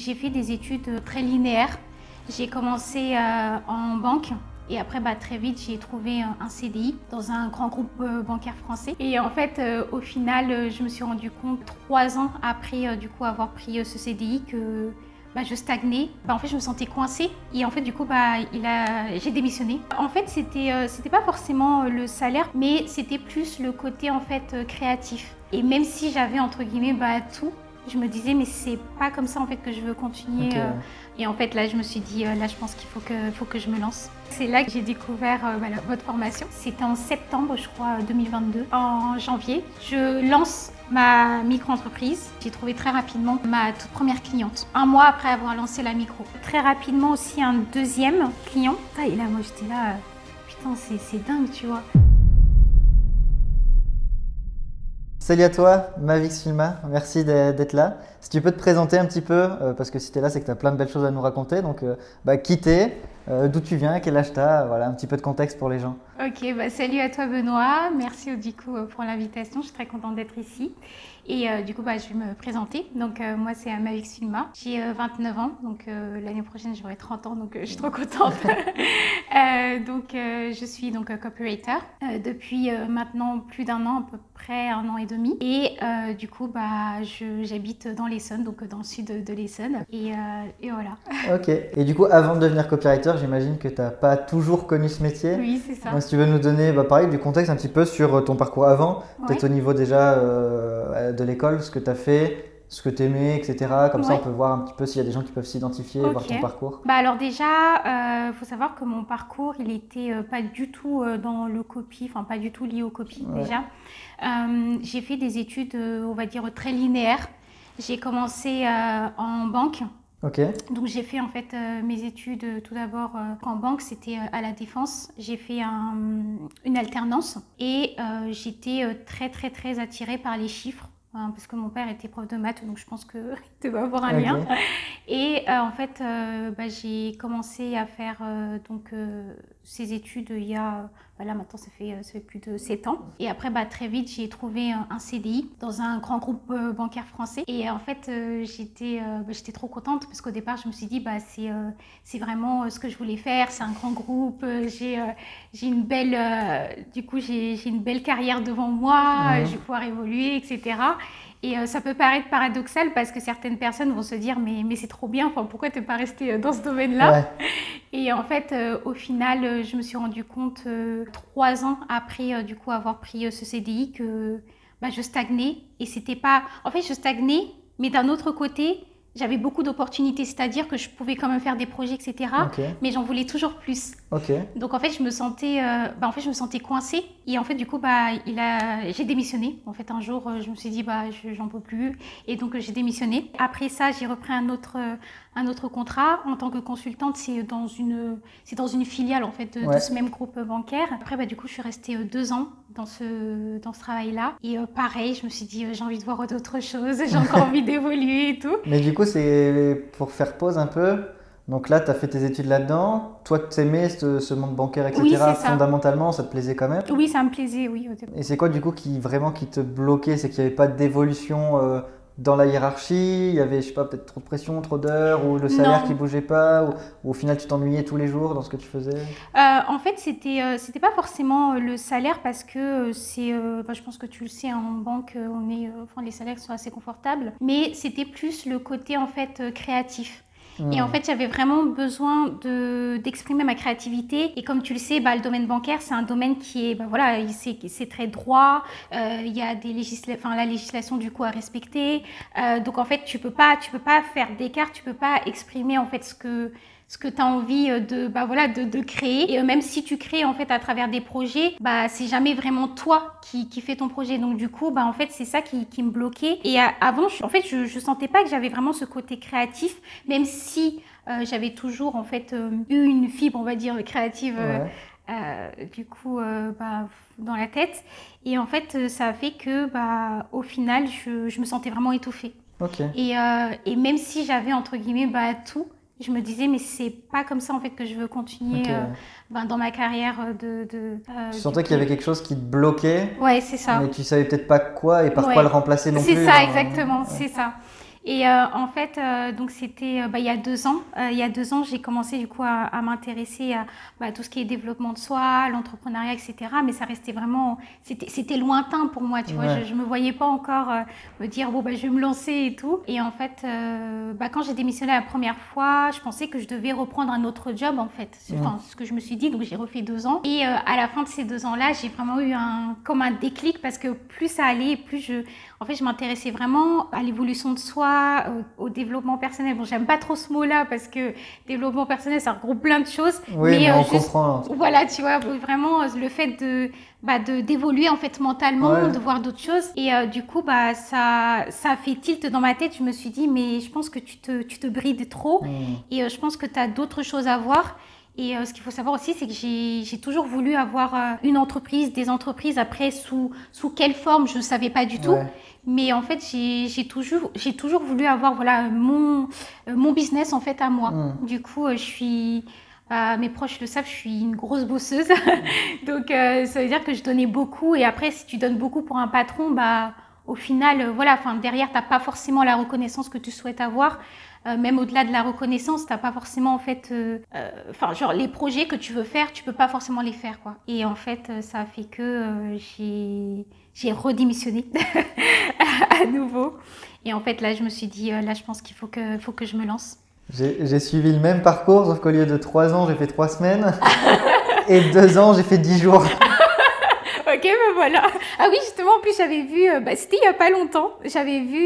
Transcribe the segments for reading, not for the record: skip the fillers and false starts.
J'ai fait des études très linéaires. J'ai commencé en banque et après très vite j'ai trouvé un CDI dans un grand groupe bancaire français. Et en fait au final je me suis rendu compte 3 ans après du coup avoir pris ce CDI que je stagnais. En fait je me sentais coincée et en fait du coup j'ai démissionné. En fait c'était pas forcément le salaire mais c'était plus le côté en fait créatif. Et même si j'avais entre guillemets tout, je me disais mais c'est pas comme ça en fait que je veux continuer. Okay. Et en fait là je me suis dit là je pense qu'il faut que je me lance. C'est là que j'ai découvert votre formation. C'était en septembre je crois 2022. En janvier je lance ma micro-entreprise. J'ai trouvé très rapidement ma toute première cliente. 1 mois après avoir lancé la micro. Très rapidement aussi un deuxième client. Et là moi j'étais là, putain c'est dingue tu vois. Salut à toi, Mavix Filma, merci d'être là. Si tu peux te présenter un petit peu, parce que si tu es là, c'est que tu as plein de belles choses à nous raconter. Donc, qui t'es, d'où tu viens, quel âge tu as, voilà, un petit peu de contexte pour les gens. Ok, salut à toi Benoît, merci du coup pour l'invitation, je suis très contente d'être ici. Et du coup, je vais me présenter. Donc, moi, c'est Mavix Filma. J'ai 29 ans, donc l'année prochaine, j'aurai 30 ans, donc je suis trop contente. Je suis donc copywriter depuis maintenant plus d'1 an, à peu près 1 an et demi. Et du coup, j'habite dans l'Essonne, donc dans le sud de l'Essonne. Et voilà. Ok. Et du coup, avant de devenir copywriter, j'imagine que tu n'as pas toujours connu ce métier. Oui, c'est ça. Donc, si tu veux nous donner, pareil, du contexte un petit peu sur ton parcours avant, peut-être au niveau déjà de l'école, ce que tu as fait, ce que tu aimais, etc. Comme ça, on peut voir un petit peu s'il y a des gens qui peuvent s'identifier, voir ton parcours. Alors déjà, faut savoir que mon parcours, il était pas du tout dans le copy, enfin pas du tout lié au copy déjà. J'ai fait des études, on va dire, très linéaires. J'ai commencé en banque. Okay. Donc j'ai fait en fait mes études tout d'abord en banque, c'était à la Défense. J'ai fait une alternance et j'étais très attirée par les chiffres. Parce que mon père était prof de maths, donc je pense qu'il devait avoir un lien. Et en fait, j'ai commencé à faire ces études il y a, là maintenant ça fait plus de 7 ans. Et après, très vite, j'ai trouvé un CDI dans un grand groupe bancaire français. Et en fait, j'étais trop contente parce qu'au départ, je me suis dit, c'est vraiment ce que je voulais faire. C'est un grand groupe, j'ai une belle, j'ai une belle carrière devant moi, je vais pouvoir évoluer, etc. Et ça peut paraître paradoxal parce que certaines personnes vont se dire mais c'est trop bien, pourquoi tu n'es pas resté dans ce domaine-là? Et en fait, au final, je me suis rendu compte 3 ans après du coup avoir pris ce CDI que je stagnais. Et c'était pas... En fait, je stagnais, mais d'un autre côté, j'avais beaucoup d'opportunités, c'est-à-dire que je pouvais quand même faire des projets, etc. Mais j'en voulais toujours plus. Donc en fait, je me sentais coincée. Et en fait, du coup, j'ai démissionné. En fait, un jour, je me suis dit, j'en peux plus. Et donc, j'ai démissionné. Après ça, j'ai repris un autre contrat en tant que consultante. C'est dans une filiale en fait de ce même groupe bancaire. Après, du coup, je suis restée 2 ans dans ce travail-là. Et pareil, je me suis dit, j'ai envie de voir d'autres choses. J'ai encore envie d'évoluer et tout. Mais du coup, c'est pour faire pause un peu. Donc là, tu as fait tes études là-dedans. Toi, tu aimais ce monde bancaire, etc. Oui, Fondamentalement, ça te plaisait quand même? Oui, ça me plaisait, oui. Et c'est quoi du coup qui te bloquait? C'est qu'il n'y avait pas d'évolution dans la hiérarchie? Il y avait, je sais pas, peut-être trop de pression, trop d'heures, ou le salaire qui bougeait pas, ou au final tu t'ennuyais tous les jours dans ce que tu faisais? En fait, c'était pas forcément le salaire parce que je pense que tu le sais, en banque, les salaires sont assez confortables, mais c'était plus le côté en fait créatif. Et en fait, j'avais vraiment besoin d'exprimer ma créativité. Et comme tu le sais, le domaine bancaire, c'est un domaine qui est, c'est très droit. Il y a la législation du coup à respecter. Donc en fait, tu peux pas faire d'écart. Tu peux pas exprimer en fait ce que tu as envie de créer. Et même si tu crées en fait à travers des projets, c'est jamais vraiment toi qui fais ton projet. Donc du coup, en fait, c'est ça qui me bloquait. Et avant, je sentais pas que j'avais vraiment ce côté créatif, même si j'avais toujours en fait eu une fibre, on va dire, créative du coup dans la tête. Et en fait, ça a fait que au final, je me sentais vraiment étouffée. Et même si j'avais entre guillemets tout, je me disais mais c'est pas comme ça en fait que je veux continuer dans ma carrière tu sentais qu'il y avait quelque chose qui te bloquait? Ouais, c'est ça. Mais tu savais peut-être pas quoi et par quoi le remplacer non plus. C'est ça, exactement, c'est ça. Et en fait, donc c'était il y a 2 ans. Il y a 2 ans, j'ai commencé du coup à m'intéresser à tout ce qui est développement de soi, l'entrepreneuriat, etc. Mais ça restait vraiment, c'était lointain pour moi, tu vois. Je me voyais pas encore me dire bon je vais me lancer et tout. Et en fait, quand j'ai démissionné la première fois, je pensais que je devais reprendre un autre job en fait. Enfin, ce que je me suis dit. Donc j'ai refait 2 ans. Et à la fin de ces 2 ans-là, j'ai vraiment eu comme un déclic parce que plus ça allait, plus je m'intéressais vraiment à l'évolution de soi, au développement personnel. Bon, j'aime pas trop ce mot-là parce que développement personnel, ça regroupe plein de choses. Oui, mais on comprend. Voilà, tu vois, vraiment le fait d'évoluer en fait mentalement, de voir d'autres choses. Et du coup, ça a fait tilt dans ma tête. Je me suis dit, mais je pense que tu te brides trop et je pense que tu as d'autres choses à voir. Et ce qu'il faut savoir aussi, c'est que j'ai toujours voulu avoir une entreprise, des entreprises. Après, sous quelle forme, je ne savais pas du tout. Mais en fait, j'ai toujours voulu avoir mon business en fait à moi. Du coup, je suis... mes proches le savent, je suis une grosse bosseuse. Donc, ça veut dire que je donnais beaucoup. Et après, si tu donnes beaucoup pour un patron, au final, derrière, tu n'as pas forcément la reconnaissance que tu souhaites avoir. Même au-delà de la reconnaissance, tu n'as pas forcément, en fait... les projets que tu veux faire, tu peux pas forcément les faire, quoi. Et en fait, ça a fait que j'ai redémissionné à nouveau. Et en fait, là, je me suis dit, là, je pense qu'il faut que je me lance. J'ai suivi le même parcours, sauf qu'au lieu de 3 ans, j'ai fait 3 semaines. Et 2 ans, j'ai fait 10 jours. Ok, voilà. Ah oui, justement, en plus, j'avais vu, c'était il n'y a pas longtemps, j'avais vu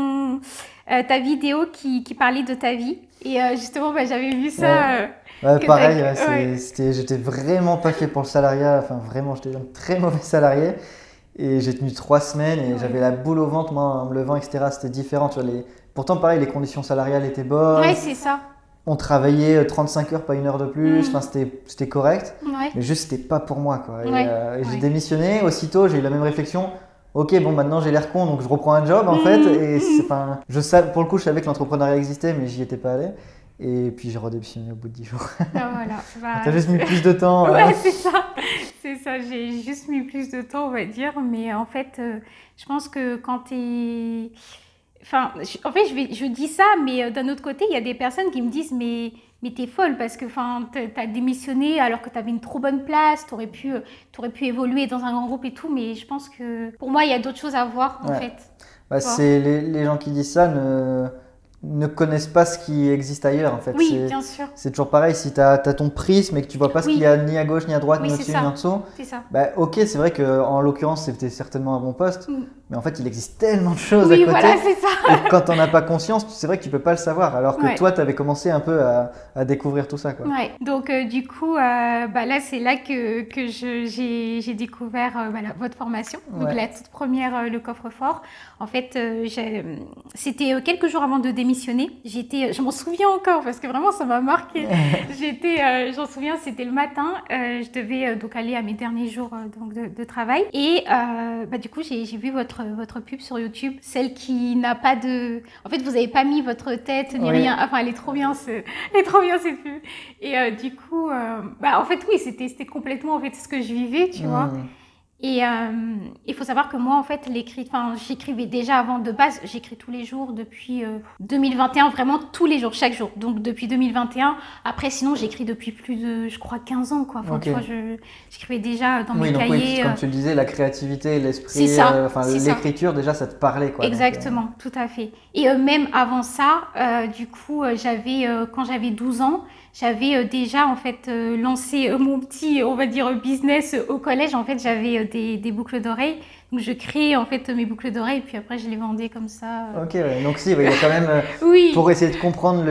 ta vidéo qui parlait de ta vie. Et justement, j'avais vu ça. Pareil, j'étais vraiment pas fait pour le salariat. Enfin, vraiment, j'étais un très mauvais salarié. Et j'ai tenu 3 semaines et j'avais la boule au ventre, moi, en me levant, etc. C'était différent. Tu vois, pourtant, pareil, les conditions salariales étaient bonnes. Ouais, c'est ça. On travaillait 35 heures, pas 1 heure de plus. Enfin, c'était correct. Ouais. Mais juste, c'était pas pour moi, quoi. Et j'ai démissionné. Aussitôt, j'ai eu la même réflexion. Ok, bon, maintenant j'ai l'air con, donc je reprends un job en fait. Et pour le coup, je savais que l'entrepreneuriat existait, mais j'y étais pas allé. Et puis j'ai redémissionné au bout de 10 jours. Voilà. T'as juste mis plus de temps. Ouais, c'est ça. C'est ça, j'ai juste mis plus de temps, on va dire. Mais en fait, je pense que quand t'es... Enfin, je dis ça, mais d'un autre côté, il y a des personnes qui me disent mais t'es folle parce que t'as démissionné alors que t'avais une trop bonne place, t'aurais pu évoluer dans un grand groupe et tout. Mais je pense que pour moi, il y a d'autres choses à voir en fait. C'est les gens qui disent ça ne connaissent pas ce qui existe ailleurs en fait. Oui, bien sûr. C'est toujours pareil, si tu as ton prisme et que tu vois pas ce qu'il y a ni à gauche, ni à droite, ni au-dessus, ni en dessous. C'est ça. Ok, c'est vrai qu'en l'occurrence, c'était certainement un bon poste, mais en fait, il existe tellement de choses à côté. Voilà, c'est ça. Et quand t'en as pas conscience, c'est vrai que tu peux pas le savoir, alors que toi, tu avais commencé un peu à découvrir tout ça, quoi. Ouais. Donc, du coup, là, c'est là que j'ai découvert votre formation. Donc, la toute première, le coffre-fort. En fait, c'était quelques jours avant de démissionner. Je m'en souviens encore parce que vraiment ça m'a marqué. J'en souviens, c'était le matin. Je devais donc aller à mes derniers jours de travail. Et du coup, j'ai vu votre pub sur YouTube, celle qui n'a pas de... En fait, vous n'avez pas mis votre tête ni rien. Enfin, elle est trop bien, cette pub. Et du coup, en fait, oui, c'était complètement en fait ce que je vivais, tu vois. Et il faut savoir que moi, en fait, j'écrivais déjà avant de base. J'écris tous les jours depuis 2021, vraiment tous les jours, chaque jour. Donc, depuis 2021. Après, sinon, j'écris depuis plus de, je crois, 15 ans, quoi. Enfin, tu vois, j'écrivais déjà dans mes cahiers. Oui, comme tu le disais, la créativité, l'esprit, l'écriture, déjà, ça te parlait, quoi. Exactement, tout à fait. Et même avant ça, du coup, quand j'avais 12 ans, j'avais déjà en fait lancé mon petit, on va dire, business au collège. En fait, j'avais des boucles d'oreilles. Donc, je créais en fait mes boucles d'oreilles, puis après, je les vendais comme ça. Ok, donc si, il y a quand même, pour essayer de comprendre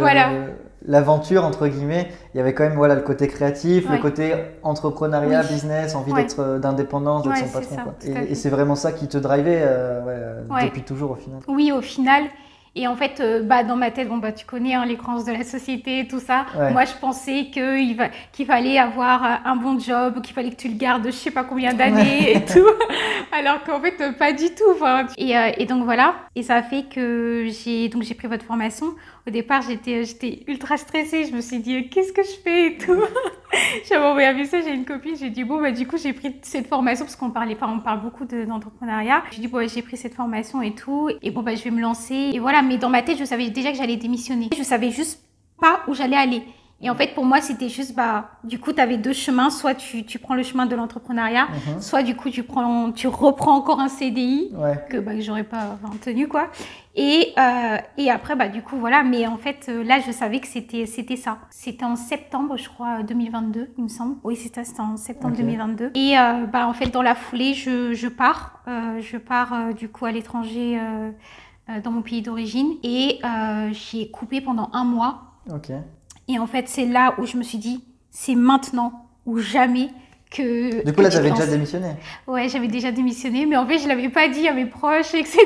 l'aventure, entre guillemets, il y avait quand même le côté créatif, le côté entrepreneuriat, business, envie d'être d'indépendance, d'être son patron. Quoi. Et c'est vraiment ça qui te drivait depuis toujours au final. Oui, au final. Et en fait, dans ma tête, tu connais les croyances de la société, tout ça. Ouais. Moi, je pensais qu'il fallait avoir un bon job, qu'il fallait que tu le gardes je sais pas combien d'années et tout. Alors qu'en fait, pas du tout. Et donc voilà. Et ça a fait que j'ai pris votre formation. Au départ, j'étais ultra stressée. Je me suis dit, qu'est-ce que je fais et tout. J'avais envoyé un message à une copine. J'ai dit, bon, bah, du coup, j'ai pris cette formation parce on parle beaucoup d'entrepreneuriat. J'ai dit, bon, j'ai pris cette formation et tout. Et bon, bah, je vais me lancer. Et voilà. Mais dans ma tête, je savais déjà que j'allais démissionner. Je savais juste pas où j'allais aller. Et en fait, pour moi, c'était juste, bah, du coup, tu avais deux chemins. Soit tu prends le chemin de l'entrepreneuriat, soit du coup, tu reprends encore un CDI que j'aurais pas tenu, quoi. Et après, bah, du coup, voilà. Mais en fait, là, je savais que c'était ça. C'était en septembre, je crois, 2022, il me semble. Oui, c'était en septembre 2022. Et bah, en fait, dans la foulée, je pars. Du coup, à l'étranger, dans mon pays d'origine. Et j'ai coupé pendant 1 mois. Ok. Et en fait, c'est là où je me suis dit, c'est maintenant ou jamais que... Du coup, là, tu avais déjà démissionné? Ouais, j'avais déjà démissionné, mais en fait, je ne l'avais pas dit à mes proches, etc.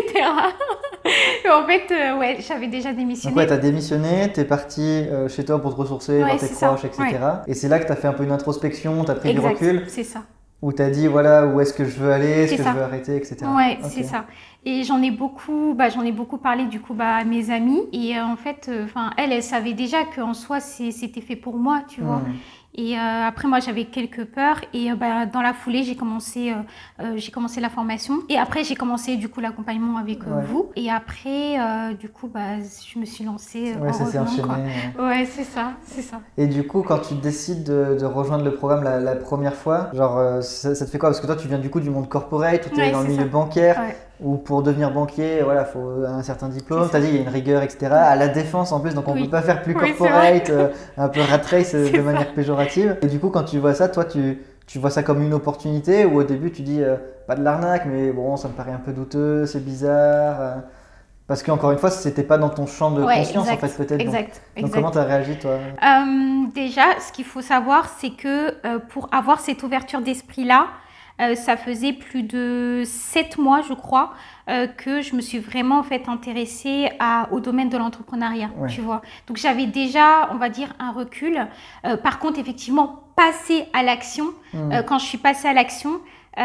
Et en fait, ouais, j'avais déjà démissionné. Donc, ouais, tu as démissionné, tu es parti chez toi pour te ressourcer, voir tes proches, etc. Ouais. Et c'est là que tu as fait un peu une introspection, tu as pris du recul. C'est ça. Où tu as dit, voilà, où est-ce que je veux aller, est-ce que je veux arrêter, etc. Ouais, c'est ça. Et j'en ai beaucoup parlé du coup à mes amies. Et en fait, elles savaient déjà qu'en soi, c'était fait pour moi, tu vois. Et après, moi, j'avais quelques peurs. Et dans la foulée, j'ai commencé la formation. Et après, j'ai commencé du coup l'accompagnement avec vous. Et après, du coup, je me suis lancée. Ouais, ça s'est enchaîné. Ouais, c'est ça. Et du coup, quand tu décides de rejoindre le programme la première fois, genre, ça te fait quoi? Parce que toi, tu viens du coup du monde corporate, tu es dans le milieu bancaire. Ouais. Ou pour devenir banquier, voilà, faut un certain diplôme. Tu as dit, il y a une rigueur, etc. À la défense en plus, donc on ne peut pas faire plus corporate, un peu rat race de manière péjorative. Et du coup, quand tu vois ça, toi, tu vois ça comme une opportunité ou au début, tu dis, pas de l'arnaque, mais bon, ça me paraît un peu douteux, c'est bizarre. Parce qu'encore une fois, c'était pas dans ton champ de conscience, en fait, peut-être. Donc comment tu as réagi, toi? Déjà, ce qu'il faut savoir, c'est que pour avoir cette ouverture d'esprit-là, ça faisait plus de 7 mois, je crois, que je me suis vraiment en fait intéressée au domaine de l'entrepreneuriat, tu vois. Donc j'avais déjà, on va dire, un recul. Par contre, effectivement, passer à l'action, quand je suis passée à l'action,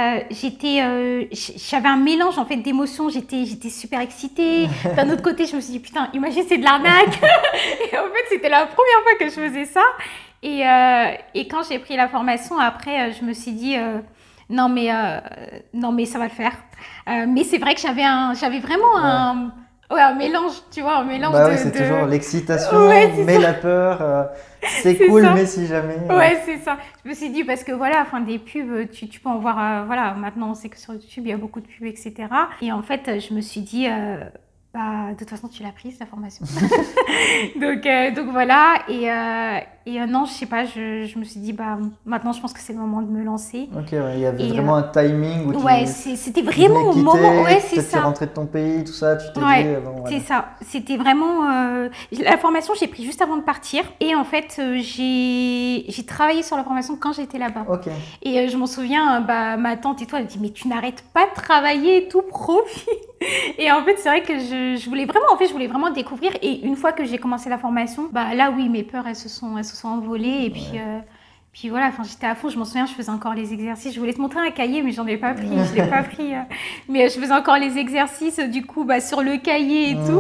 j'avais un mélange en fait d'émotions. J'étais super excitée. D'un autre côté, je me suis dit putain, imagine c'est de l'arnaque. Et en fait, c'était la première fois que je faisais ça. Et quand j'ai pris la formation, après, je me suis dit non mais ça va le faire. Mais c'est vrai que j'avais vraiment un mélange, tu vois, un mélange c'est toujours l'excitation, mais la peur, c'est cool, mais si jamais... Ouais, c'est ça. Je me suis dit, parce que voilà, des pubs, tu peux en voir, voilà, maintenant on sait que sur YouTube, il y a beaucoup de pubs, etc. Et en fait, je me suis dit... de toute façon, tu l'as prise, la formation. donc voilà. Et non, je sais pas, je me suis dit, maintenant, je pense que c'est le moment de me lancer. Ok, il y avait vraiment un timing où c'était vraiment au moment. Ouais, c'est ça. Tu es rentrée de ton pays, tout ça, tu t'es dit... c'est ça. C'était vraiment... la formation, j'ai pris juste avant de partir. Et en fait, j'ai travaillé sur la formation quand j'étais là-bas. Ok. Et je m'en souviens, ma tante et toi, elle me dit, mais tu n'arrêtes pas de travailler, tout profite. Et en fait, c'est vrai que je voulais vraiment découvrir. Et une fois que j'ai commencé la formation, là, oui, mes peurs, elles se sont envolées. Et puis voilà, j'étais à fond. Je m'en souviens, je faisais encore les exercices. Je voulais te montrer un cahier, mais j'en ai pas pris. Je l'ai pas pris. Mais je faisais encore les exercices, du coup, sur le cahier et tout.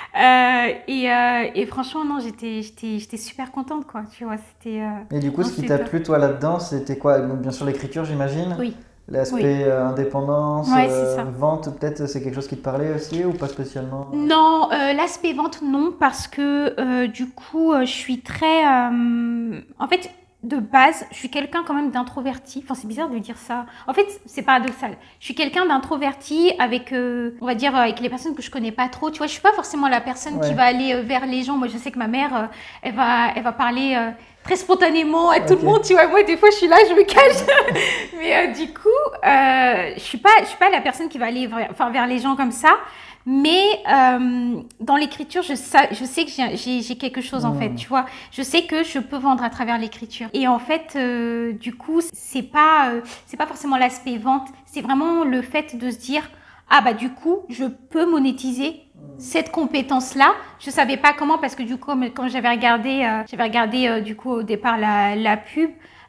Et franchement, non, j'étais super contente, quoi. Tu vois, c'était... Et du coup, ce qui t'a plu, toi, là-dedans, c'était quoi? Donc, bien sûr, l'écriture, j'imagine. Oui. L'aspect indépendance, vente, peut-être, c'est quelque chose qui te parlait aussi ou pas spécialement? Non, l'aspect vente, non, parce que du coup, je suis très... en fait, de base, je suis quelqu'un quand même d'introverti. C'est bizarre de dire ça. En fait, c'est paradoxal. Je suis quelqu'un d'introverti avec, on va dire, avec les personnes que je connais pas trop. Tu vois, je suis pas forcément la personne qui va aller vers les gens. Moi, je sais que ma mère, elle va parler... très spontanément à tout le monde, tu vois. Moi, des fois, je suis là, je me cache. Mais du coup, je suis pas la personne qui va aller vers les gens comme ça. Mais dans l'écriture, je sais que j'ai quelque chose, en fait, tu vois. Je sais que je peux vendre à travers l'écriture. Et en fait, du coup, c'est pas forcément l'aspect vente. C'est vraiment le fait de se dire, du coup, je peux monétiser cette compétence-là. Je savais pas comment, parce que du coup, quand j'avais regardé du coup au départ la pub,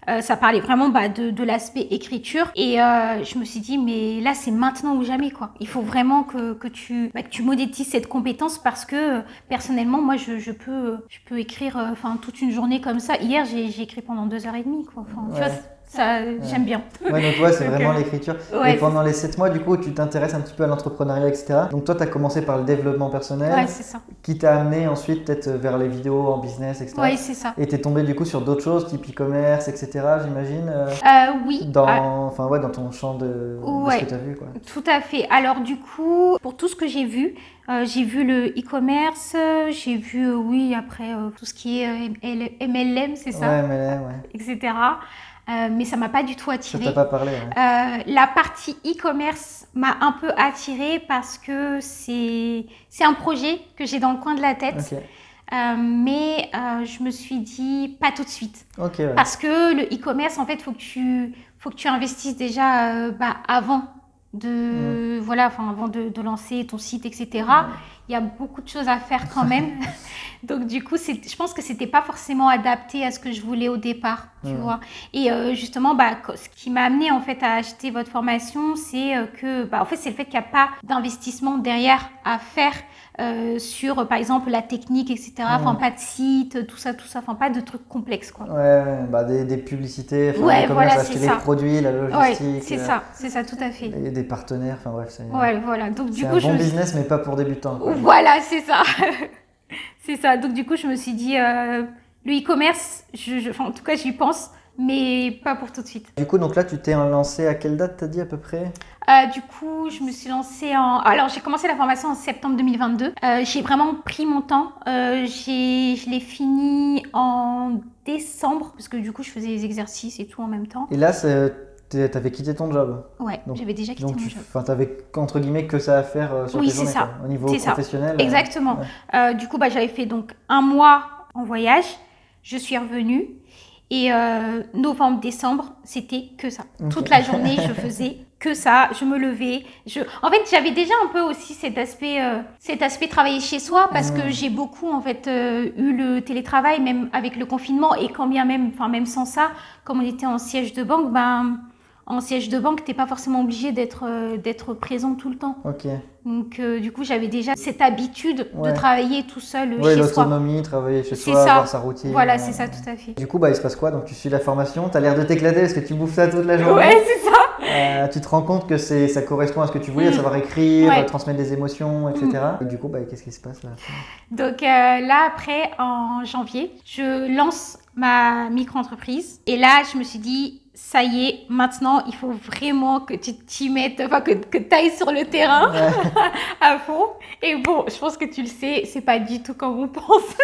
Ça parlait vraiment de l'aspect écriture. Et je me suis dit, mais là, c'est maintenant ou jamais, quoi. Il faut vraiment que tu monétises cette compétence parce que personnellement, moi, je peux écrire toute une journée comme ça. Hier, j'ai écrit pendant 2h30, quoi. Tu vois, ça, j'aime bien. Ouais, donc ouais, c'est vraiment l'écriture. Ouais, et pendant les 7 mois, du coup, tu t'intéresses un petit peu à l'entrepreneuriat, etc. Donc toi, tu as commencé par le développement personnel, ouais, c'est ça. qui t'a amené ensuite peut-être vers les vidéos en business, etc. Oui, c'est ça. Et tu es tombé du coup sur d'autres choses, type e-commerce, etc., j'imagine Oui. dans ton champ de ce que tu as vu, quoi. Tout à fait. Alors du coup, pour tout ce que j'ai vu le e-commerce, j'ai vu, après tout ce qui est MLM, c'est ça? Ouais, MLM, ouais. Etc. Mais ça m'a pas du tout attirée. Ça t'a pas parlé, ouais. La partie e-commerce m'a un peu attirée parce que c'est un projet que j'ai dans le coin de la tête. Okay. Mais je me suis dit pas tout de suite. Okay, ouais. Parce que le e-commerce, en fait, faut que tu investisses déjà avant avant de lancer ton site, etc. Il y a beaucoup de choses à faire quand même. Donc du coup, je pense que c'était pas forcément adapté à ce que je voulais au départ, tu vois. Et justement, ce qui m'a amené en fait à acheter votre formation, c'est c'est le fait qu'il n'y a pas d'investissement derrière à faire sur, par exemple, la technique, etc. Pas de site, tout ça, pas de trucs complexes, quoi. Des publicités, acheter les produits, la logistique. Ouais, c'est ça, tout à fait. Et des partenaires, c'est voilà. Donc, du coup, un bon business, mais pas pour débutants, quoi. Voilà, c'est ça. C'est ça. Donc, du coup, je me suis dit, le e-commerce, en tout cas, j'y pense, mais pas pour tout de suite. Du coup, donc là, tu t'es lancée à quelle date, t'as dit à peu près? Du coup, je me suis lancée Alors, j'ai commencé la formation en septembre 2022. J'ai vraiment pris mon temps. Je l'ai fini en décembre, parce que du coup, je faisais les exercices et tout en même temps. Et là, t'avais quitté ton job? Ouais, j'avais déjà quitté mon job. Donc, t'avais entre guillemets que ça à faire sur tes journées, quoi, au niveau professionnel. Exactement. Ouais. Du coup, j'avais fait donc 1 mois en voyage. Je suis revenue. Et novembre, décembre, c'était que ça. Okay. Toute la journée, je faisais que ça. Je me levais. En fait, j'avais déjà un peu aussi cet aspect travailler chez soi parce que j'ai beaucoup en fait eu le télétravail, même avec le confinement et quand bien même, même sans ça, comme on était en siège de banque, en siège de banque, t'es pas forcément obligé d'être présent tout le temps. Ok. Donc du coup, j'avais déjà cette habitude de travailler tout seul chez soi. L'autonomie, travailler chez soi, avoir sa routine. Voilà, c'est ça, tout à fait. Du coup, il se passe quoi? Donc tu suis la formation, t'as l'air de t'éclater parce que tu bouffes ça toute la journée. Ouais, c'est ça. Tu te rends compte que ça correspond à ce que tu voulais, à savoir écrire, transmettre des émotions, etc. Et du coup, qu'est-ce qui se passe là? Donc là, après, en janvier, je lance ma micro-entreprise. Et là, je me suis dit, ça y est, maintenant, il faut vraiment que tu t'y mettes, que tu ailles sur le terrain à fond. Et bon, je pense que tu le sais, c'est pas du tout comme on pense.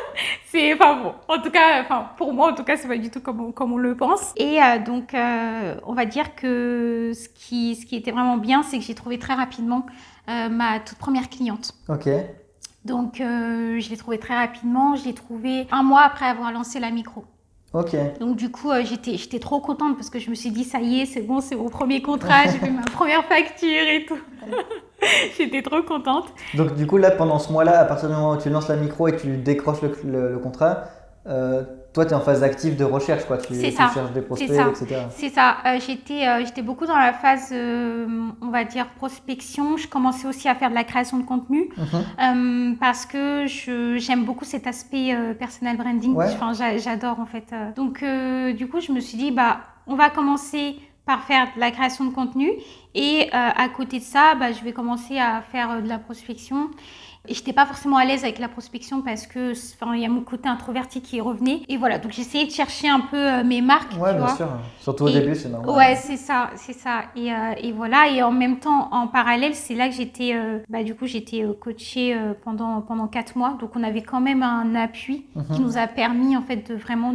En tout cas, pour moi, en tout cas, c'est pas du tout comme on le pense. Et donc, on va dire que ce qui était vraiment bien, c'est que j'ai trouvé très rapidement ma toute première cliente. Ok. Donc, je l'ai trouvée très rapidement. Je l'ai trouvée 1 mois après avoir lancé la micro. Ok. Donc du coup, j'étais trop contente parce que je me suis dit, ça y est, c'est bon, c'est mon premier contrat, j'ai fait ma première facture et tout. J'étais trop contente. Donc du coup, là, pendant ce mois-là, à partir du moment où tu lances la micro et que tu décroches le contrat, toi, tu es en phase active de recherche, quoi. Tu cherches des prospects, etc. C'est ça. J'étais beaucoup dans la phase, on va dire, prospection. Je commençais aussi à faire de la création de contenu parce que j'aime beaucoup cet aspect personal branding. Ouais. J'adore, en fait. Donc, du coup, je me suis dit, on va commencer par faire de la création de contenu et à côté de ça, je vais commencer à faire de la prospection. Et je n'étais pas forcément à l'aise avec la prospection parce que il y a mon côté introverti qui revenait. Et voilà, donc j'essayais de chercher un peu mes marques. Ouais, bien sûr. Surtout au début, c'est normal. Ouais, c'est ça. Et voilà. Et en même temps, en parallèle, c'est là que j'étais, j'étais coachée pendant 4 mois. Donc on avait quand même un appui qui nous a permis en fait de vraiment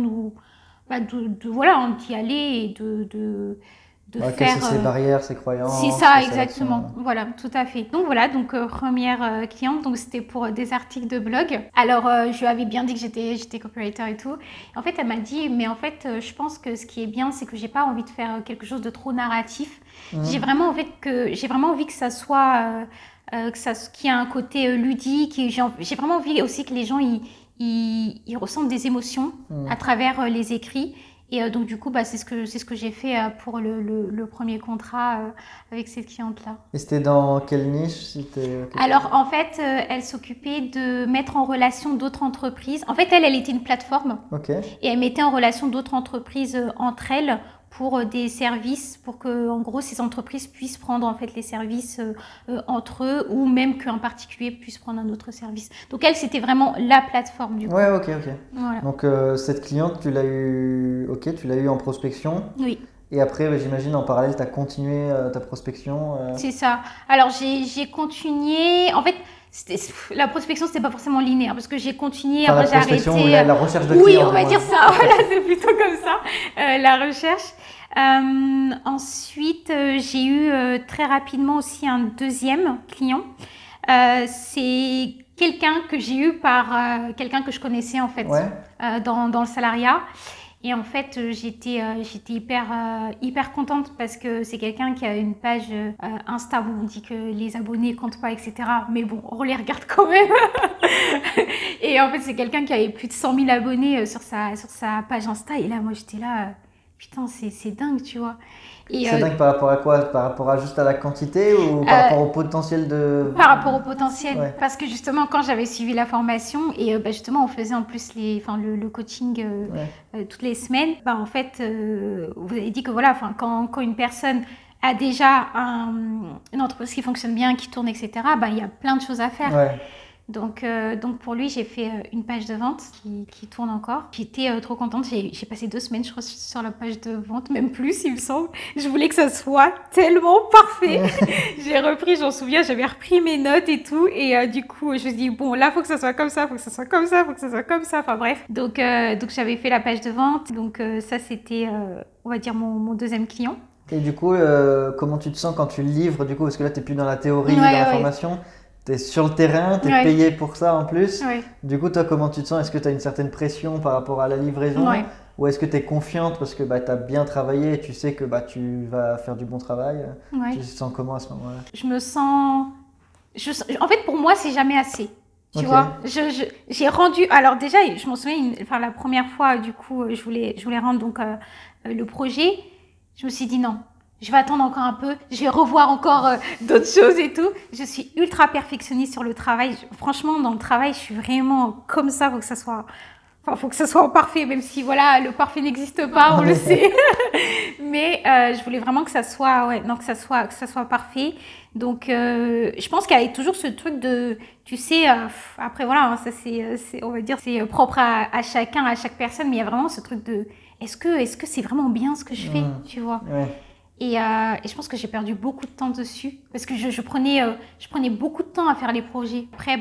d'y aller et de casser ses barrières, ses croyances. C'est ça, exactement. Voilà, tout à fait. Donc voilà, première cliente, donc c'était pour des articles de blog. Alors, je lui avais bien dit que j'étais copywriter et tout. En fait, elle m'a dit, mais en fait, je pense que ce qui est bien, c'est que j'ai pas envie de faire quelque chose de trop narratif. J'ai vraiment envie que ça soit, qu'il y ait un côté ludique. J'ai vraiment envie aussi que les gens ils ressentent des émotions à travers les écrits. Et donc du coup, c'est ce que j'ai fait pour le premier contrat avec cette cliente-là. Et c'était dans quelle niche? Alors en fait, elle s'occupait de mettre en relation d'autres entreprises. En fait, elle était une plateforme et elle mettait en relation d'autres entreprises entre elles pour des services, pour que en gros ces entreprises puissent prendre en fait les services entre eux, ou même qu'un particulier puisse prendre un autre service. Donc elle, c'était vraiment la plateforme du coup. Ouais, ok. Voilà. Donc cette cliente, tu l'as eu en prospection. Oui. Et après, j'imagine en parallèle, tu as continué ta prospection. C'est ça. Alors j'ai continué. En fait, la prospection, c'était pas forcément linéaire parce que j'ai continué. Enfin, après, j'ai arrêté. La recherche de clients. Oui, on va dire ça. Voilà, c'est plutôt comme ça. La recherche. Ensuite, j'ai eu très rapidement aussi un deuxième client. C'est quelqu'un que j'ai eu par quelqu'un que je connaissais en fait dans le salariat. Et en fait, j'étais hyper contente parce que c'est quelqu'un qui a une page Insta où on dit que les abonnés comptent pas, etc. Mais bon, on les regarde quand même. Et en fait, c'est quelqu'un qui avait plus de 100 000 abonnés sur sa page Insta. Et là, moi, j'étais là, putain, c'est dingue, tu vois. C'est dingue par rapport à quoi? Par rapport à juste à la quantité ou par rapport au potentiel de... Par rapport au potentiel, parce que justement quand j'avais suivi la formation et justement on faisait en plus le coaching toutes les semaines, en fait vous avez dit que voilà, quand une personne a déjà une entreprise qui fonctionne bien, qui tourne, etc., il y a plein de choses à faire. Ouais. Donc pour lui, j'ai fait une page de vente qui tourne encore. J'étais trop contente. J'ai passé 2 semaines, je crois, sur la page de vente, même plus, il me semble. Je voulais que ça soit tellement parfait. J'ai repris, j'en souviens, j'avais repris mes notes et tout. Et du coup, je me suis dit, bon, là, faut que ça soit comme ça, faut que ça soit comme ça, faut que ça soit comme ça. Enfin bref. Donc j'avais fait la page de vente. Donc ça, c'était, on va dire, mon deuxième client. Et du coup, comment tu te sens quand tu livres, du coup, parce que là, tu n'es plus dans la théorie, dans la formation. Tu es sur le terrain, tu es payé pour ça en plus. Du coup, toi, comment tu te sens? Est-ce que tu as une certaine pression par rapport à la livraison? Ou est-ce que tu es confiante parce que tu as bien travaillé et tu sais que tu vas faire du bon travail? Tu te sens comment à ce moment-là? Je me sens... En fait, pour moi, c'est jamais assez. Tu vois, j'ai rendu... Alors déjà, je m'en souviens, la première fois, du coup, je voulais rendre donc, le projet. Je me suis dit non. Je vais attendre encore un peu, je vais revoir encore d'autres choses et tout. Je suis ultra perfectionniste sur le travail. Franchement, dans le travail, je suis vraiment comme ça. Faut que ça soit parfait, même si voilà, le parfait n'existe pas, on le sait. Mais je voulais vraiment que ça soit, que ça soit parfait. Donc, je pense qu'il y avait toujours ce truc de, tu sais, après voilà, ça c'est, on va dire, c'est propre à chacun, à chaque personne, mais il y a vraiment ce truc de, est-ce que c'est vraiment bien ce que je fais, tu vois? Et je pense que j'ai perdu beaucoup de temps dessus parce que je prenais beaucoup de temps à faire les projets. Après,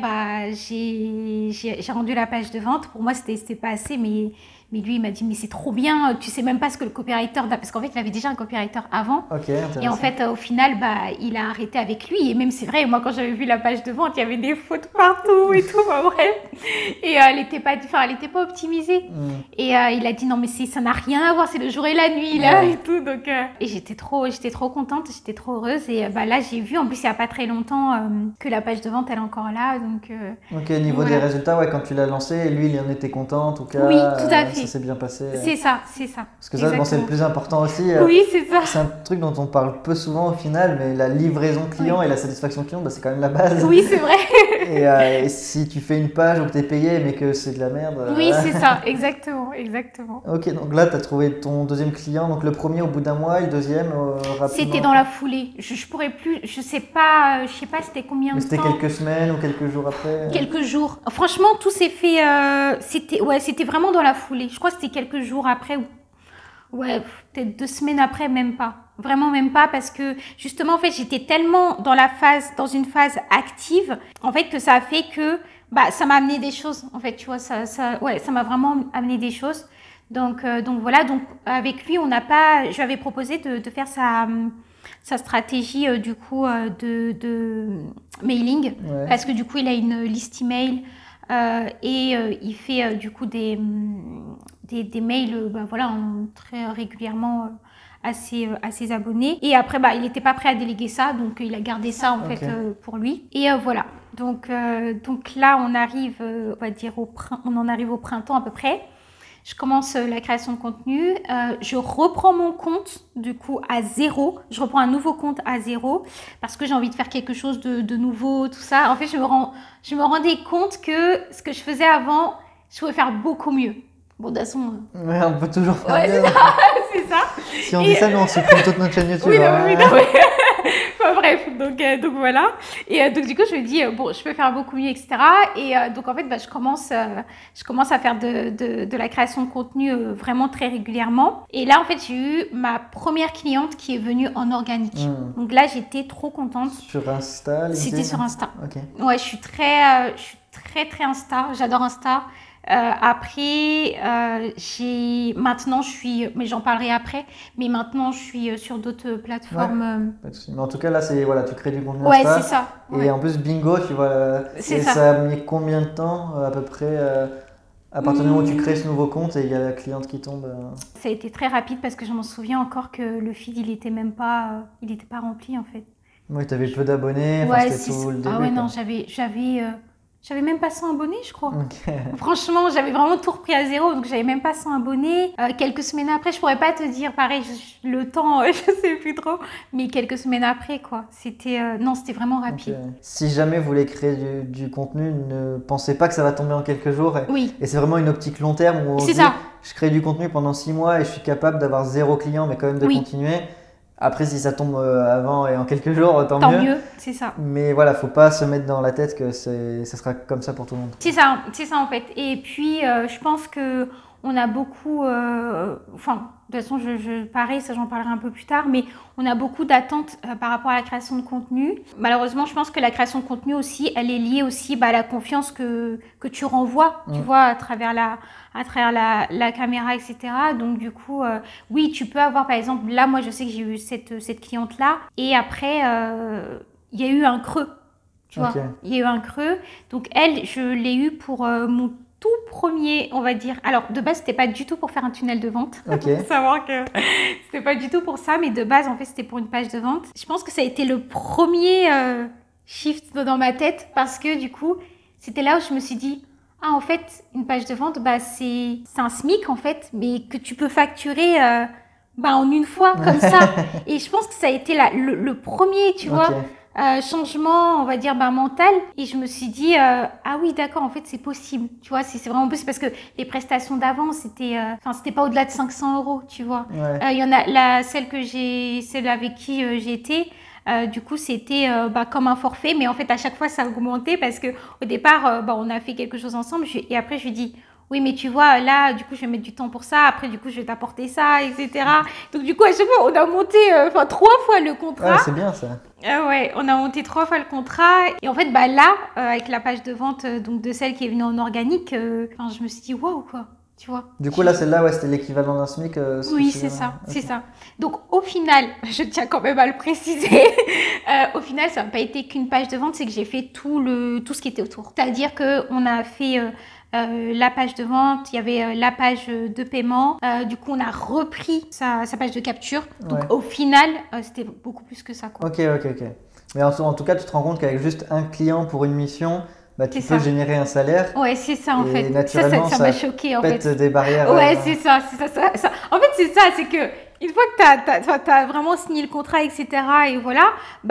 j'ai rendu la page de vente. Pour moi, c'était pas assez, mais lui, il m'a dit, mais c'est trop bien, tu sais même pas ce que le copywriter... Parce qu'en fait, il avait déjà un copywriter avant. Et en fait, au final, il a arrêté avec lui. Et même, c'est vrai, moi, quand j'avais vu la page de vente, il y avait des fautes partout et tout, bref. Et elle était pas optimisée. Et il a dit, non, mais ça n'a rien à voir, c'est le jour et la nuit, là, et tout. Donc, et j'étais trop contente, j'étais trop heureuse. Et là, j'ai vu, en plus, il y a pas très longtemps, que la page de vente, elle est encore là. Donc, niveau des résultats, quand tu l'as lancé, lui, il en était content, en tout cas. Oui, tout à fait. Ça s'est bien passé. C'est ça. Parce que ça, c'est le plus important aussi. Oui, c'est ça. C'est un truc dont on parle peu souvent au final, mais la livraison client et la satisfaction client, c'est quand même la base. Oui, c'est vrai. Et si tu fais une page où tu es payé, mais que c'est de la merde. Oui, c'est ça, exactement. Ok, donc là, tu as trouvé ton deuxième client, donc le premier au bout d'un mois et le deuxième rapidement. C'était dans la foulée. Je pourrais plus, je sais pas c'était combien de temps. C'était quelques semaines ou quelques jours après? Quelques jours. Franchement, tout s'est fait, c'était vraiment dans la foulée. Je crois que c'était quelques jours après, peut-être 2 semaines après, même pas. Vraiment même pas, parce que justement, en fait, j'étais tellement dans une phase active, en fait, que ça a fait que, ça m'a amené des choses, en fait, tu vois, ça m'a vraiment amené des choses. Donc voilà, donc avec lui, je lui avais proposé de faire sa stratégie du coup de mailing, parce que du coup, il a une liste email et il fait du coup des mails très régulièrement à ses abonnés. Et après, il n'était pas prêt à déléguer ça, donc il a gardé ça en fait pour lui. Et voilà. Donc là, on arrive, on va dire on en arrive au printemps à peu près. Je commence la création de contenu. Je reprends mon compte du coup à zéro. Je reprends un nouveau compte à zéro parce que j'ai envie de faire quelque chose de nouveau, tout ça. En fait, je me rendais compte que ce que je faisais avant, je pouvais faire beaucoup mieux. Bon, de toute façon... Ouais, on peut toujours faire mieux. C'est ça. Si on dit ça, nous, on supprime toute notre chaîne YouTube. Oui, non, enfin, bref, donc voilà. Et donc du coup, je me dis, bon, je peux faire beaucoup mieux, etc. Et donc en fait, je commence à faire de la création de contenu vraiment très régulièrement. Et là, en fait, j'ai eu ma première cliente qui est venue en organique. Donc là, j'étais trop contente. Sur Insta, LinkedIn? C'était sur Insta. Ok. Ouais, je suis très Insta. J'adore Insta. Après, maintenant je suis, mais j'en parlerai après, mais maintenant je suis sur d'autres plateformes. Pas de souci. Mais en tout cas, là, voilà, tu crées du contenu Ouais, Insta. c'est ça. Et en plus, bingo, tu vois, C'est et ça a mis combien de temps à peu près à partir du moment où tu crées ce nouveau compte et il y a la cliente qui tombe Ça a été très rapide parce que je m'en souviens encore que le feed, il était pas rempli en fait. Oui, tu avais peu d'abonnés, ouais, c'était tout le début. Ah ouais, non, j'avais même pas 100 abonnés, je crois. Okay. Franchement, j'avais vraiment tout repris à zéro, donc j'avais même pas 100 abonnés. Quelques semaines après, je pourrais pas te dire, pareil, le temps, je sais plus trop, mais quelques semaines après, quoi. C'était vraiment rapide. Okay. Si jamais vous voulez créer du contenu, ne pensez pas que ça va tomber en quelques jours. Oui. Et c'est vraiment une optique long terme où on dit, je crée du contenu pendant 6 mois et je suis capable d'avoir 0 client, mais quand même de continuer. Après, si ça tombe avant et en quelques jours, tant mieux. C'est ça. Mais voilà, faut pas se mettre dans la tête que ça sera comme ça pour tout le monde. C'est ça en fait. Et puis, je pense que on a beaucoup, de toute façon, pareil, ça j'en parlerai un peu plus tard, mais on a beaucoup d'attentes par rapport à la création de contenu. Malheureusement, je pense que la création de contenu aussi, elle est liée aussi à la confiance que tu renvoies, tu vois, à travers la caméra, etc. Donc du coup, oui, tu peux avoir, par exemple, là, moi, je sais que j'ai eu cette cliente-là, et après, il y a eu un creux, tu vois. Il y a eu un creux. Donc elle, je l'ai eu pour mon tout premier, on va dire. Alors, de base, c'était pas du tout pour faire un tunnel de vente. Faut savoir que c'était pas du tout pour ça, mais de base, en fait, c'était pour une page de vente. Je pense que ça a été le premier shift dans ma tête parce que du coup, c'était là où je me suis dit, ah, en fait, une page de vente, c'est un SMIC, en fait, mais que tu peux facturer en une fois, comme ça. Et je pense que ça a été le premier, tu vois. Changement, on va dire, mental. Et je me suis dit, ah oui, d'accord, en fait, c'est possible. Tu vois, c'est vraiment possible parce que les prestations d'avant, c'était pas au-delà de 500 €, tu vois. Il y en a, celle avec qui j'ai été, du coup, c'était comme un forfait, mais en fait, à chaque fois, ça a augmenté parce que au départ, on a fait quelque chose ensemble. Et après, je lui dis, oui, mais tu vois, là, du coup, je vais mettre du temps pour ça. Après, du coup, je vais t'apporter ça, etc. Donc, du coup, à chaque fois, on a monté 3 fois le contrat. Ouais, c'est bien ça. Ouais, on a monté 3 fois le contrat. Et en fait, là, avec la page de vente donc de celle qui est venue en organique, je me suis dit, waouh, quoi. Tu vois. Du coup, là, celle-là, c'était l'équivalent d'un SMIC. Oui, c'est ça, c'est ça. Donc, au final, je tiens quand même à le préciser, au final, ça n'a pas été qu'une page de vente, c'est que j'ai fait tout ce qui était autour. C'est-à-dire qu'on a fait la page de vente, il y avait la page de paiement. Du coup, on a repris sa page de capture. Donc, au final, c'était beaucoup plus que ça, quoi. Ok. Mais en tout cas, tu te rends compte qu'avec juste un client pour une mission, tu peux générer un salaire. Ouais, c'est ça en fait. Naturellement, ça m'a choqué en pète fait. des barrières. Ouais, c'est ça. En fait, c'est ça, c'est que une fois que t'as vraiment signé le contrat, etc. Et voilà,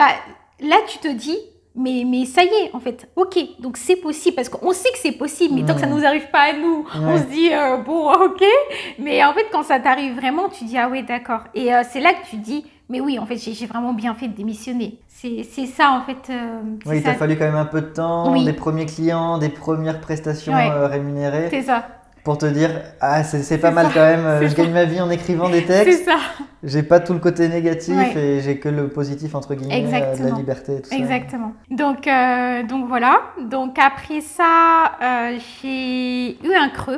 là tu te dis, mais ça y est, en fait, ok, donc c'est possible parce qu'on sait que c'est possible, mais tant que ça nous arrive pas à nous, on se dit bon, ok. Mais en fait, quand ça t'arrive vraiment, tu dis ah ouais, d'accord. Et c'est là que tu dis mais oui, en fait, j'ai vraiment bien fait de démissionner. C'est ça, en fait. Oui, il t'a fallu quand même un peu de temps, des premiers clients, des premières prestations rémunérées. C'est ça. Pour te dire, ah, c'est pas mal quand même, je gagne ma vie en écrivant des textes. C'est ça. J'ai pas tout le côté négatif et j'ai que le positif, entre guillemets, de la liberté et tout ça. Exactement. Donc voilà. Donc après ça, j'ai eu un creux.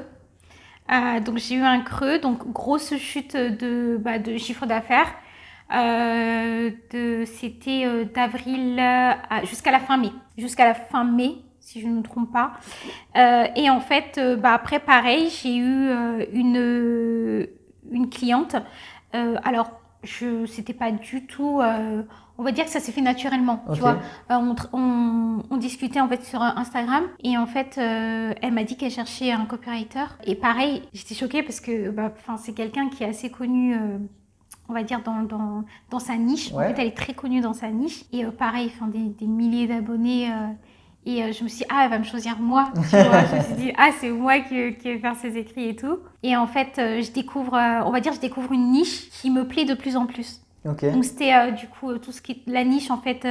Donc grosse chute de chiffre d'affaires. C'était d'avril jusqu'à la fin mai, si je ne me trompe pas. Et en fait, après pareil, j'ai eu une cliente. Alors, c'était pas du tout, on va dire que ça s'est fait naturellement, tu vois. On discutait en fait sur Instagram et en fait, elle m'a dit qu'elle cherchait un copywriter. Et pareil, j'étais choquée parce que c'est quelqu'un qui est assez connu, on va dire, dans sa niche. En fait, elle est très connue dans sa niche. Et pareil, des milliers d'abonnés. Et je me suis dit, elle va me choisir moi, tu vois. Je me suis dit, c'est moi qui vais faire ses écrits et tout. Et en fait, je découvre une niche qui me plaît de plus en plus. Donc c'était du coup tout ce qui est la niche en fait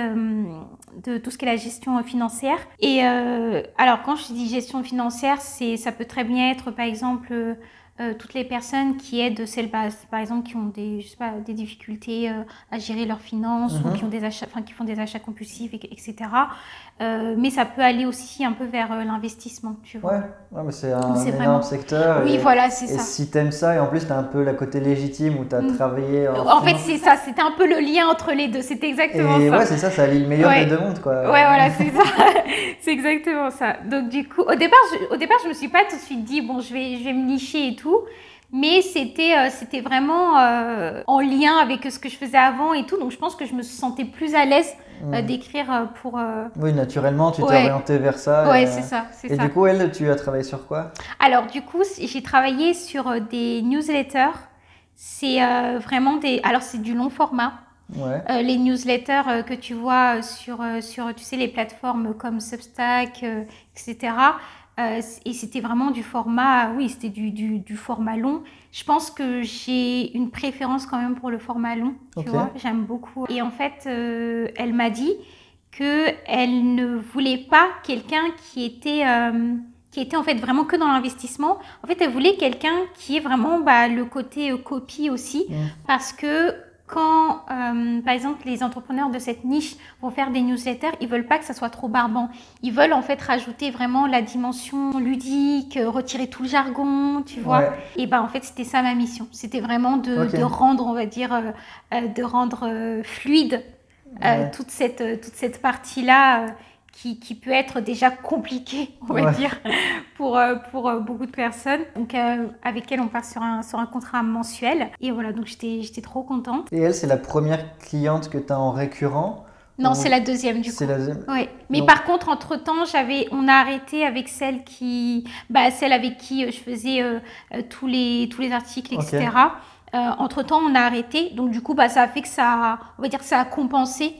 de tout ce qui est la gestion financière. Et alors quand je dis gestion financière, ça peut très bien être par exemple toutes les personnes qui aident celles par exemple qui ont des difficultés à gérer leurs finances ou qui ont qui font des achats compulsifs, etc. Mais ça peut aller aussi un peu vers l'investissement, tu vois. Ouais, mais c'est un énorme secteur. Oui, voilà, c'est ça. Et si t'aimes ça, et en plus t'as un peu la côté légitime où t'as travaillé en fait, c'est ça, c'était un peu le lien entre les deux, c'était exactement ça. Et ouais, c'est ça allie le meilleur des deux mondes, quoi. Ouais, voilà, c'est ça. C'est exactement ça. Donc du coup, au départ, je me suis pas tout de suite dit, bon, je vais me nicher et tout. Mais c'était vraiment en lien avec ce que je faisais avant et tout. Donc, je pense que je me sentais plus à l'aise d'écrire pour... Oui, naturellement, tu t'es orientée vers ça. Oui, c'est ça. Et du coup, tu as travaillé sur quoi? Alors, du coup, j'ai travaillé sur des newsletters. C'est vraiment Alors, c'est du long format. Les newsletters que tu vois sur tu sais, les plateformes comme Substack, etc. Et c'était vraiment du format, c'était du format long. Je pense que j'ai une préférence quand même pour le format long, tu vois, j'aime beaucoup. Et en fait, elle m'a dit qu'elle ne voulait pas quelqu'un qui était en fait vraiment que dans l'investissement. En fait, elle voulait quelqu'un qui ait vraiment le côté copy aussi, parce que quand, par exemple, les entrepreneurs de cette niche vont faire des newsletters, ils veulent pas que ça soit trop barbant. Ils veulent en fait rajouter vraiment la dimension ludique, retirer tout le jargon, tu vois. Et en fait, c'était ça ma mission. C'était vraiment de rendre, on va dire, de rendre fluide toute cette partie-là qui peut être déjà compliquée, on va dire, pour beaucoup de personnes. Donc, avec elle, on part sur un contrat mensuel. Et voilà, donc j'étais trop contente. Et elle, c'est la première cliente que tu as en récurrent? Non, c'est la deuxième du coup. C'est la deuxième. Oui. Mais par contre, entre-temps, on a arrêté avec celle avec qui je faisais tous les articles, etc. Entre-temps, on a arrêté. Donc, du coup, ça a fait que on va dire que ça a compensé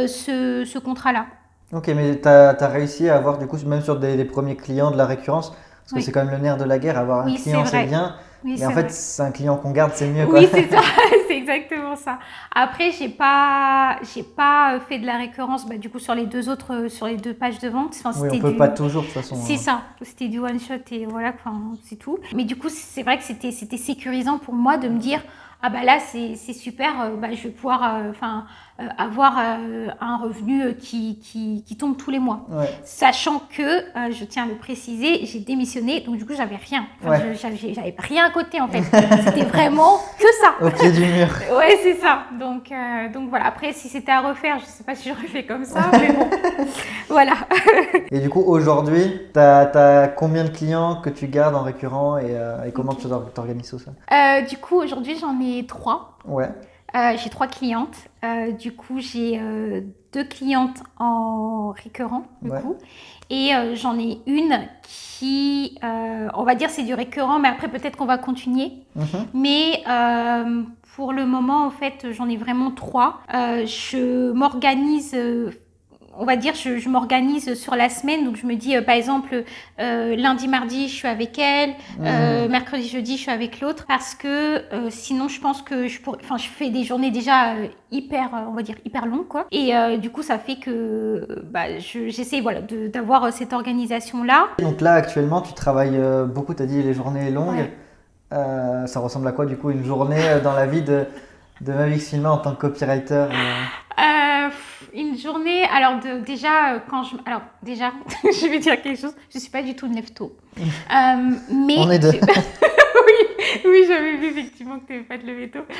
ce contrat-là. Ok, mais tu as réussi à avoir, du coup, même sur des premiers clients, de la récurrence, parce que c'est quand même le nerf de la guerre, avoir un client, c'est bien. Oui, mais en fait, c'est un client qu'on garde, c'est mieux, quoi. Oui, c'est ça, c'est exactement ça. Après, j'ai pas fait de la récurrence, du coup, sur les deux pages de vente. Oui, on peut pas toujours, de toute façon. C'est ça, c'était du one shot et voilà, c'est tout. Mais du coup, c'est vrai que c'était sécurisant pour moi de me dire, là, c'est super, je vais pouvoir avoir un revenu qui tombe tous les mois. Sachant que, je tiens à le préciser, j'ai démissionné, donc du coup, j'avais rien. J'avais rien à côté, en fait. C'était vraiment que ça. Au pied du mur. Ouais, c'est ça. Donc voilà. Après, si c'était à refaire, je sais pas si j'aurais fait comme ça, mais bon. Voilà. Et du coup, aujourd'hui, t'as combien de clients que tu gardes en récurrent et comment tu t'organises tout ça? Du coup, aujourd'hui, j'en ai 3. J'ai 3 clientes. Du coup, j'ai 2 clientes en récurrent, du coup. Et j'en ai une qui, on va dire, c'est du récurrent, mais après, peut-être qu'on va continuer. Mais pour le moment, en fait, j'en ai vraiment 3. Je m'organise... on va dire, je m'organise sur la semaine. Donc, je me dis, par exemple, lundi, mardi, je suis avec elle. Mercredi, jeudi, je suis avec l'autre. Parce que sinon, je pense que je fais des journées déjà on va dire, hyper longues, quoi. Et du coup, ça fait que j'essaie d'avoir cette organisation-là. Donc là, actuellement, tu travailles beaucoup. Tu as dit les journées longues. Ça ressemble à quoi, du coup, une journée dans la vie de Mavix Filma en tant que copywriter? Une journée, déjà, je vais dire quelque chose, je suis pas du tout une lève-tôt. Mais on est deux. oui, j'avais vu effectivement que tu n'avais pas de lever tôt.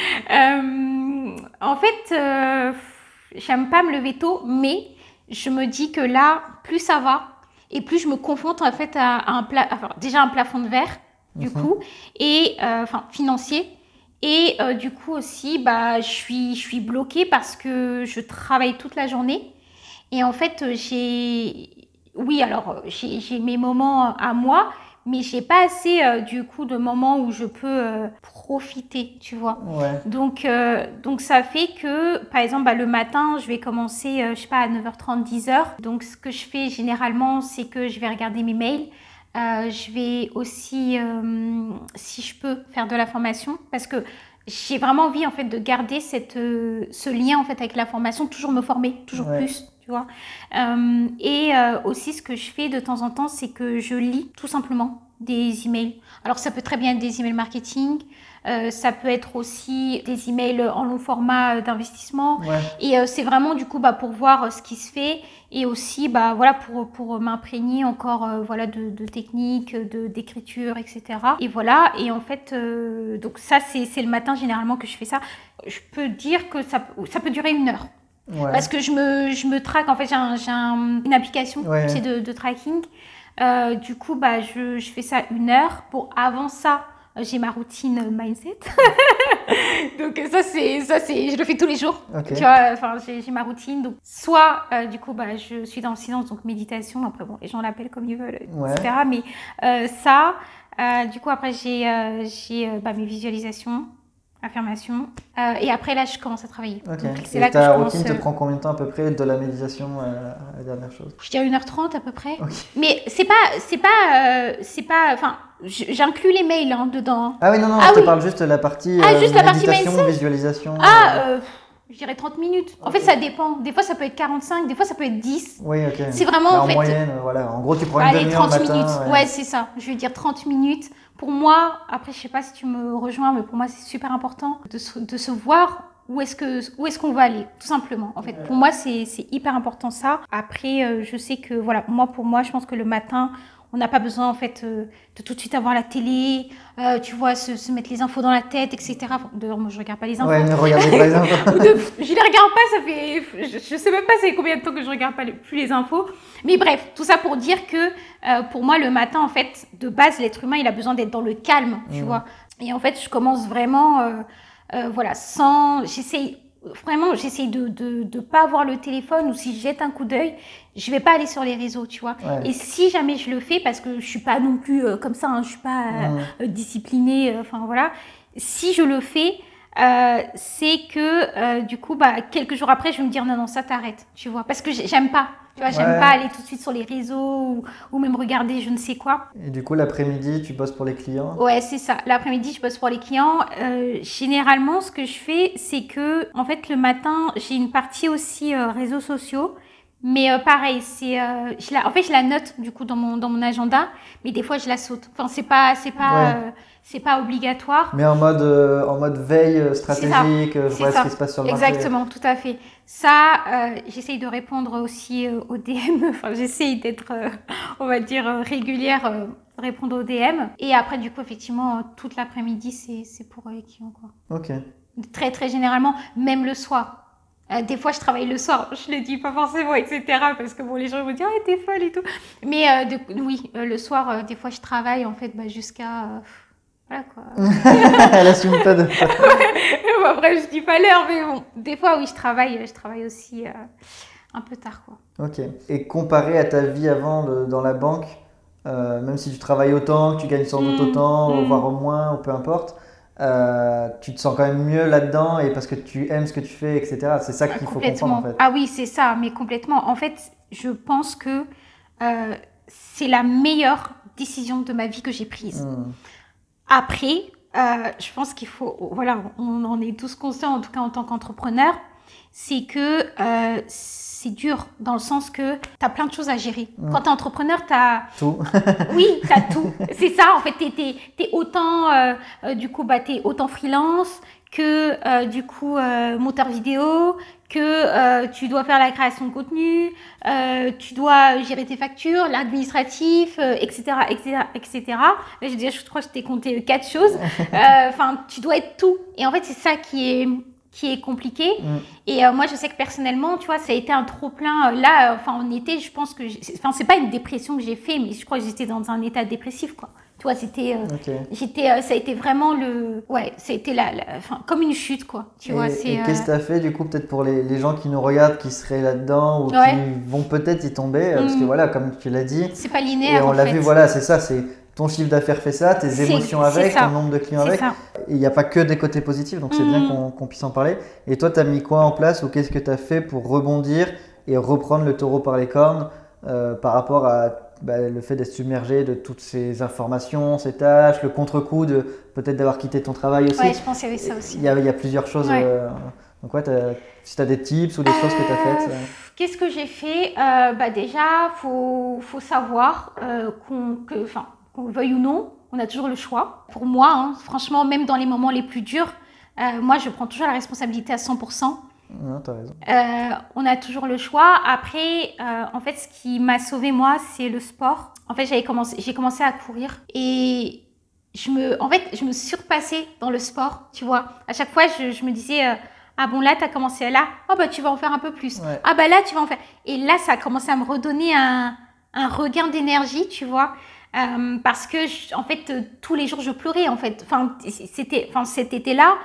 En fait, j'aime pas me lever tôt, mais je me dis que là, plus ça va, et plus je me confronte en fait à un plafond de verre, du coup, et financier. Et du coup aussi, bah, je suis bloquée parce que je travaille toute la journée. Et en fait, oui, alors j'ai mes moments à moi, mais j'ai pas assez du coup de moments où je peux profiter, tu vois. Ouais. Donc ça fait que, par exemple, bah, le matin, je vais commencer, je sais pas, à 9h30, 10h. Donc ce que je fais généralement, c'est que je vais regarder mes mails. Je vais aussi, si je peux, faire de la formation parce que j'ai vraiment envie en fait de garder ce lien en fait avec la formation, toujours me former, toujours plus, tu vois. Aussi ce que je fais de temps en temps, c'est que je lis tout simplement des emails. Alors ça peut très bien être des emails marketing, ça peut être aussi des emails en long format d'investissement. Et c'est vraiment du coup bah, pour voir ce qui se fait et aussi bah, voilà, pour m'imprégner encore voilà, de techniques, d'écriture, etc. Et voilà, et en fait, donc ça c'est le matin généralement que je fais ça. Je peux dire que ça peut durer 1 heure. Parce que je me traque, en fait j'ai une application de tracking. Du coup bah, je fais ça 1 heure. Bon, avant ça, j'ai ma routine mindset. Donc ça c'est je le fais tous les jours. Tu vois, enfin j'ai ma routine. Donc soit du coup bah je suis dans le silence, donc méditation. Après bon, les gens l'appellent comme ils veulent, etc. Mais du coup après j'ai mes visualisations, affirmations. Et après là je commence à travailler. Donc c'est là que je commence. Ta routine te prend combien de temps à peu près de la méditation à la dernière chose? Je dirais 1h30 à peu près. Mais c'est pas enfin j'inclus les mails hein, dedans. Ah oui, non, je te parle juste de la partie juste la partie méditation, visualisation. Je dirais 30 minutes. En fait, ça dépend. Des fois, ça peut être 45, des fois, ça peut être 10. Oui, ok. C'est vraiment en moyenne, voilà. En gros, tu prends une demi-heure 30 le matin. minutes. Ouais, c'est ça. Je vais dire 30 minutes. Pour moi, après, je sais pas si tu me rejoins, mais pour moi, c'est super important de se voir où est-ce qu'on va aller, tout simplement. En fait, pour moi, c'est hyper important ça. Après, je sais que, voilà, pour moi, je pense que le matin, on n'a pas besoin en fait de tout de suite avoir la télé, tu vois, se mettre les infos dans la tête, etc. D'ailleurs, moi je regarde pas les infos. Ouais, ne regardez pas les infos. Je les regarde pas, ça fait, je sais même pas c'est combien de temps que je regarde pas plus les infos. Mais bref, tout ça pour dire que pour moi le matin en fait, de base l'être humain il a besoin d'être dans le calme, tu vois. Et en fait je commence vraiment, voilà, j'essaye de pas avoir le téléphone ou si je jette un coup d'œil, je vais pas aller sur les réseaux, tu vois. Et si jamais je le fais, parce que je suis pas non plus comme ça, hein, je suis pas disciplinée, enfin voilà. Si je le fais, c'est que du coup, bah, quelques jours après, je vais me dire non, ça t'arrête, tu vois. Parce que j'aime pas, tu vois, j'aime pas aller tout de suite sur les réseaux ou même regarder je ne sais quoi. Et du coup, l'après-midi, tu bosses pour les clients? Ouais, c'est ça. L'après-midi, je bosse pour les clients. Généralement, ce que je fais, c'est que, en fait, le matin, j'ai une partie aussi réseaux sociaux. Mais pareil, je la note du coup dans mon agenda, mais des fois je la saute. Enfin, c'est pas obligatoire. Mais en mode veille stratégique, je vois ce qui se passe sur le marché. Exactement, tout à fait. Ça, j'essaye de répondre aussi aux DM. Enfin, j'essaye d'être, on va dire, régulière, répondre aux DM. Et après, du coup, effectivement, toute l'après-midi, c'est pour les clients, quoi. Ok. Très, très généralement, même le soir. Des fois, je travaille le soir, je le dis pas forcément, etc. Parce que bon, les gens vont dire, t'es folle et tout. Mais oui, le soir, des fois, je travaille en fait jusqu'à. Voilà quoi. Elle assume pas de. Après, je dis pas l'heure, mais bon, des fois, oui, je travaille aussi un peu tard, quoi. Ok. Et comparé à ta vie avant dans la banque, même si tu travailles autant, que tu gagnes sans doute autant, voire moins, ou peu importe. Tu te sens quand même mieux là-dedans et parce que tu aimes ce que tu fais, etc. C'est ça qu'il faut comprendre en fait. Ah oui, c'est ça, mais complètement. En fait, je pense que c'est la meilleure décision de ma vie que j'ai prise. Après, je pense qu'il faut, voilà, on en est tous conscients, en tout cas en tant qu'entrepreneur, c'est que c'est dur dans le sens que tu as plein de choses à gérer. Quand tu es entrepreneur, tu as... Tout. Oui, tu as tout. C'est ça, en fait, t'es autant, du coup, bah, t'es autant freelance que, du coup, monteur vidéo, que tu dois faire la création de contenu, tu dois gérer tes factures, l'administratif, etc., etc., etc. Là, je crois que je t'ai compté 4 choses. Enfin, tu dois être tout. Et en fait, c'est ça qui est compliqué. Et moi, je sais que personnellement, tu vois, ça a été un trop-plein. Là, enfin, en été, je pense que... Enfin, c'est pas une dépression que j'ai fait, mais je crois que j'étais dans un état dépressif, quoi. Tu vois, c'était, Ok. ça a été vraiment ça a été enfin, comme une chute, quoi. Tu vois, Et qu'est-ce que tu as fait du coup, peut-être pour les gens qui nous regardent, qui seraient là-dedans ou qui vont peut-être y tomber, parce que voilà, comme tu l'as dit, c'est pas et linéaire on en l'a fait. vu, voilà, c'est ça, c'est ton chiffre d'affaires fait ça, tes émotions avec, ton nombre de clients avec. Et il n'y a pas que des côtés positifs, donc c'est bien qu'on puisse en parler. Et toi, tu as mis quoi en place ou qu'est-ce que tu as fait pour rebondir et reprendre le taureau par les cornes par rapport à le fait d'être submergé de toutes ces informations, ces tâches, le contre-coup de peut-être d'avoir quitté ton travail aussi. Ouais, je pense qu'il y avait ça aussi. Il y a plusieurs choses. Donc si tu as des tips ou des choses que tu as faites. Qu'est-ce que j'ai fait? Déjà, faut savoir qu'on veuille ou non, on a toujours le choix. Pour moi, hein, franchement, même dans les moments les plus durs, moi, je prends toujours la responsabilité à 100%. Non, t'as raison. On a toujours le choix. Après, en fait, ce qui m'a sauvée, moi, c'est le sport. En fait, j'ai commencé à courir et je me surpassais dans le sport, tu vois. À chaque fois, je me disais, ah bon, là, tu as commencé là, oh bah tu vas en faire un peu plus. Ouais. Ah bah là, tu vas en faire. Et là, ça a commencé à me redonner un regain d'énergie, tu vois. Parce que, en fait, tous les jours, je pleurais, en fait. Cet été-là,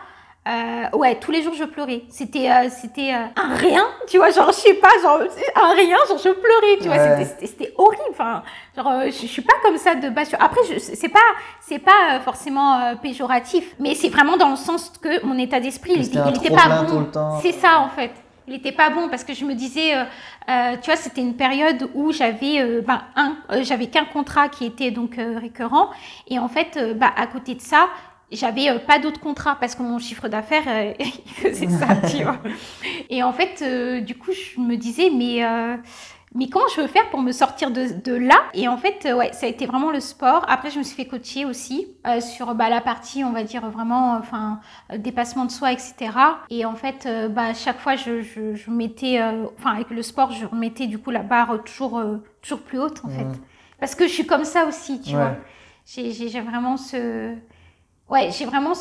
tous les jours je pleurais. C'était un rien, tu vois, genre je sais pas, genre un rien, genre je pleurais, tu vois, c'était horrible. Enfin, genre je suis pas comme ça de base. Après, c'est pas forcément péjoratif, mais c'est vraiment dans le sens que mon état d'esprit, il était pas bon. C'est ça en fait. Il était pas bon parce que je me disais, tu vois, c'était une période où j'avais j'avais qu'un contrat qui était donc récurrent et en fait, à côté de ça. J'avais pas d'autres contrats parce que mon chiffre d'affaires, il faisait ça, tu vois. Et en fait, du coup, je me disais, mais comment je veux faire pour me sortir de là? Et en fait, ça a été vraiment le sport. Après, je me suis fait coacher aussi sur la partie, on va dire, vraiment, dépassement de soi, etc. Et en fait, chaque fois, je mettais, avec le sport, je remettais du coup la barre toujours plus haute, en fait. Parce que je suis comme ça aussi, tu vois. J'ai vraiment j'ai vraiment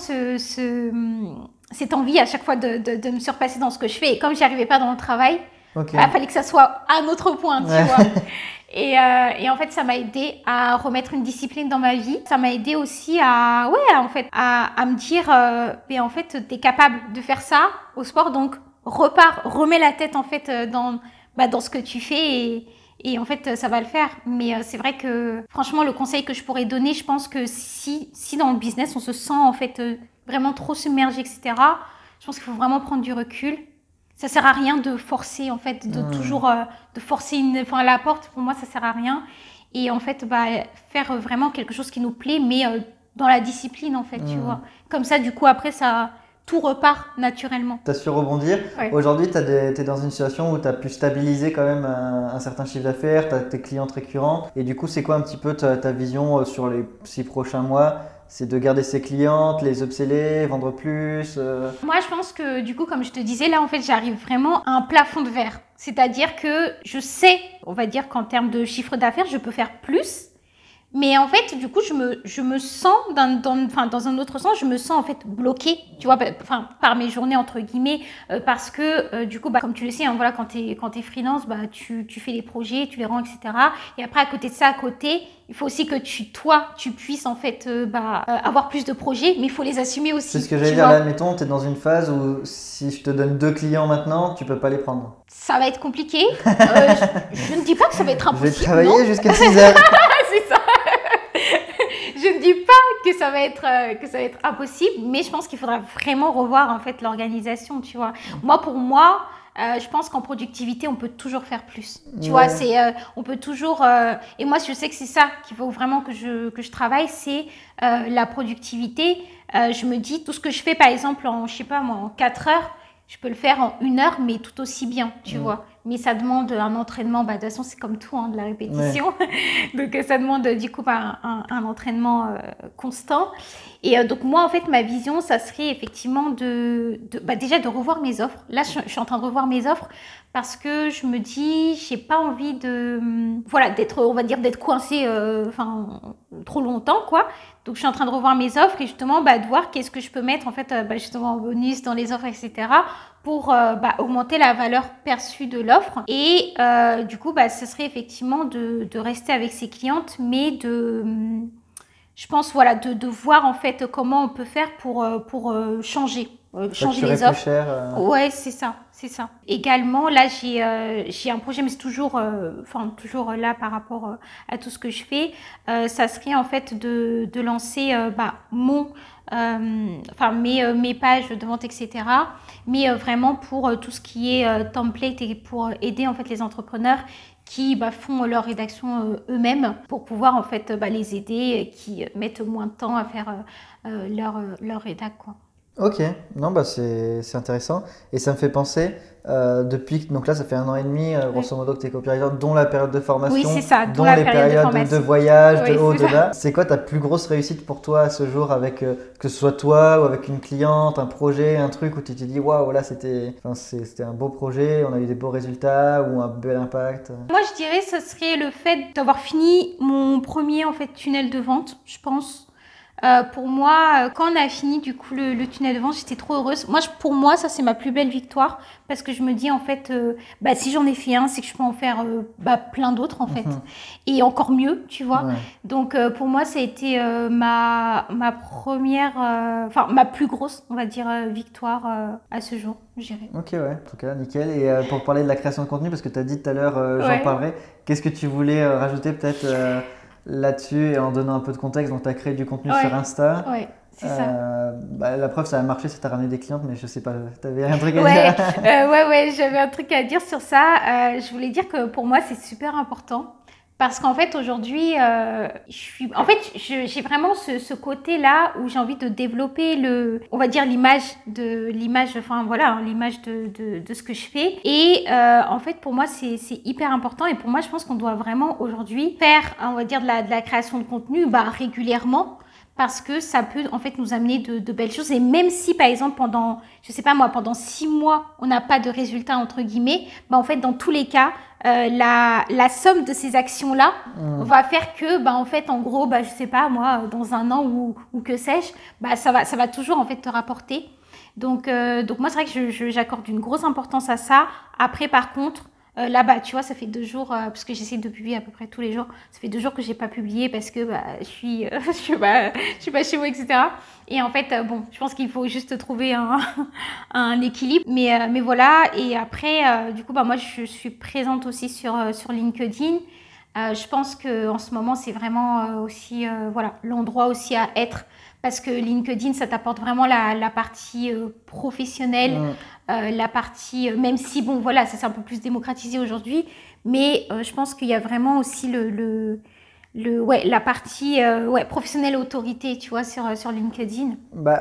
cette envie à chaque fois de me surpasser dans ce que je fais. Et comme j'y arrivais pas dans le travail, fallait que ça soit à un autre point, tu vois. Et en fait, ça m'a aidé à remettre une discipline dans ma vie. Ça m'a aidé aussi à me dire, en fait, t'es capable de faire ça au sport, donc remets la tête en fait dans ce que tu fais et en fait, ça va le faire. Mais c'est vrai que, franchement, le conseil que je pourrais donner, je pense que si dans le business, on se sent en fait vraiment trop submergé, etc., je pense qu'il faut vraiment prendre du recul. Ça sert à rien de forcer, en fait, toujours de forcer la porte. Pour moi, ça sert à rien. Et en fait, faire vraiment quelque chose qui nous plaît, mais dans la discipline, en fait, tu vois. Comme ça, du coup, après, tout repart naturellement. Tu as su rebondir. Aujourd'hui, tu es dans une situation où tu as pu stabiliser quand même un certain chiffre d'affaires, tu as tes clientes récurrentes. Et du coup, c'est quoi un petit peu ta vision sur les 6 prochains mois? C'est de garder ses clientes, les upseller, vendre plus Moi, je pense que du coup, comme je te disais, là, en fait, j'arrive vraiment à un plafond de verre. C'est-à-dire que je sais, on va dire qu'en termes de chiffre d'affaires, je peux faire plus. Mais en fait, du coup, je me sens, dans un autre sens, je me sens en fait bloquée, tu vois, par mes journées, entre guillemets, parce que, du coup, comme tu le sais, hein, voilà, quand t'es freelance, tu fais les projets, tu les rends, etc. Et après, à côté de ça, il faut aussi que tu puisses, en fait, avoir plus de projets, mais il faut les assumer aussi. C'est ce que j'allais dire, là, admettons, tu es dans une phase où si je te donne 2 clients maintenant, tu peux pas les prendre. Ça va être compliqué. Je ne dis pas que ça va être impossible. Je vais travailler jusqu'à 6 heures. C'est ça. Je ne dis pas que ça va être impossible, mais je pense qu'il faudra vraiment revoir en fait l'organisation, tu vois. Pour moi, je pense qu'en productivité, on peut toujours faire plus. Tu vois, on peut toujours. Et moi, je sais que c'est ça qu'il faut vraiment que je travaille, c'est la productivité. Je me dis tout ce que je fais, par exemple, en 4 heures, je peux le faire en 1 heure, mais tout aussi bien, tu vois. Mais ça demande un entraînement, de toute façon, c'est comme tout, hein, de la répétition. Donc, ça demande du coup un entraînement constant. Et donc, moi, en fait, ma vision, ça serait effectivement déjà de revoir mes offres. Là, je suis en train de revoir mes offres parce que je me dis, j'ai pas envie d'être coincée trop longtemps, quoi. Donc, je suis en train de revoir mes offres et justement, de voir qu'est-ce que je peux mettre, en fait, justement, en bonus dans les offres, etc., pour augmenter la valeur perçue de l'offre. Et du coup, ce serait effectivement de rester avec ses clientes, mais je pense, voilà, de voir en fait comment on peut faire pour changer les offres. Ouais, c'est ça, c'est ça. Également, là, j'ai un projet, mais c'est toujours, toujours là par rapport à tout ce que je fais. Ça serait en fait de lancer mes pages de vente, etc. Mais vraiment pour tout ce qui est template et pour aider en fait les entrepreneurs qui font leur rédaction eux-mêmes pour pouvoir en fait les aider, qui mettent moins de temps à faire leur rédac, quoi. Ok, non, c'est intéressant. Et ça me fait penser, donc là, ça fait 1 an et demi, grosso modo, que tu es copywriter, dont la période de formation, oui, c'est ça, dont les périodes de voyage, oui, de haut, de bas. C'est quoi ta plus grosse réussite pour toi à ce jour, avec que ce soit toi ou avec une cliente, un projet, un truc où tu te dis, waouh, là, c'était un beau projet, on a eu des beaux résultats ou un bel impact? Moi, je dirais que ce serait le fait d'avoir fini mon premier en fait, tunnel de vente, je pense. Pour moi, quand on a fini du coup le tunnel de vente, j'étais trop heureuse. Pour moi, ça c'est ma plus belle victoire parce que je me dis en fait, si j'en ai fait un, c'est que je peux en faire plein d'autres en fait et encore mieux, tu vois. Ouais. Donc pour moi, ça a été ma première, ma plus grosse, on va dire, victoire à ce jour, je dirais. Ok, ouais, en tout cas, nickel. Et pour parler de la création de contenu, parce que tu as dit tout à l'heure, j'en parlerai, qu'est-ce que tu voulais rajouter peut-être là-dessus et en donnant un peu de contexte? Donc, tu as créé du contenu sur Insta. Ouais, c'est ça. La preuve, ça a marché, ça t'a ramené des clientes, mais je sais pas, tu avais un truc à dire? Ouais, j'avais un truc à dire sur ça. Je voulais dire que pour moi, c'est super important. Parce qu'en fait, aujourd'hui, j'ai vraiment ce côté-là où j'ai envie de développer l'image de ce que je fais. Et en fait, pour moi, c'est hyper important. Et pour moi, je pense qu'on doit vraiment aujourd'hui faire, on va dire, de la création de contenu régulièrement. Parce que ça peut en fait nous amener de belles choses. Et même si par exemple pendant 6 mois, on n'a pas de résultats entre guillemets, en fait dans tous les cas, la somme de ces actions-là va faire que en fait en gros, je sais pas moi, dans 1 an ou que sais-je, ça va toujours en fait te rapporter. Donc moi c'est vrai que j'accorde une grosse importance à ça. Après par contre, là, tu vois, ça fait 2 jours, parce que j'essaie de publier à peu près tous les jours. Ça fait 2 jours que j'ai pas publié parce que je suis pas chez moi, etc. Et en fait, je pense qu'il faut juste trouver un équilibre. Mais voilà. Et après, du coup, moi, je suis présente aussi sur LinkedIn. Je pense que en ce moment, c'est vraiment aussi, l'endroit aussi à être. Parce que LinkedIn, ça t'apporte vraiment la partie professionnelle, la partie, même si, ça c'est un peu plus démocratisé aujourd'hui, mais je pense qu'il y a vraiment aussi la partie professionnelle autorité, tu vois, sur LinkedIn.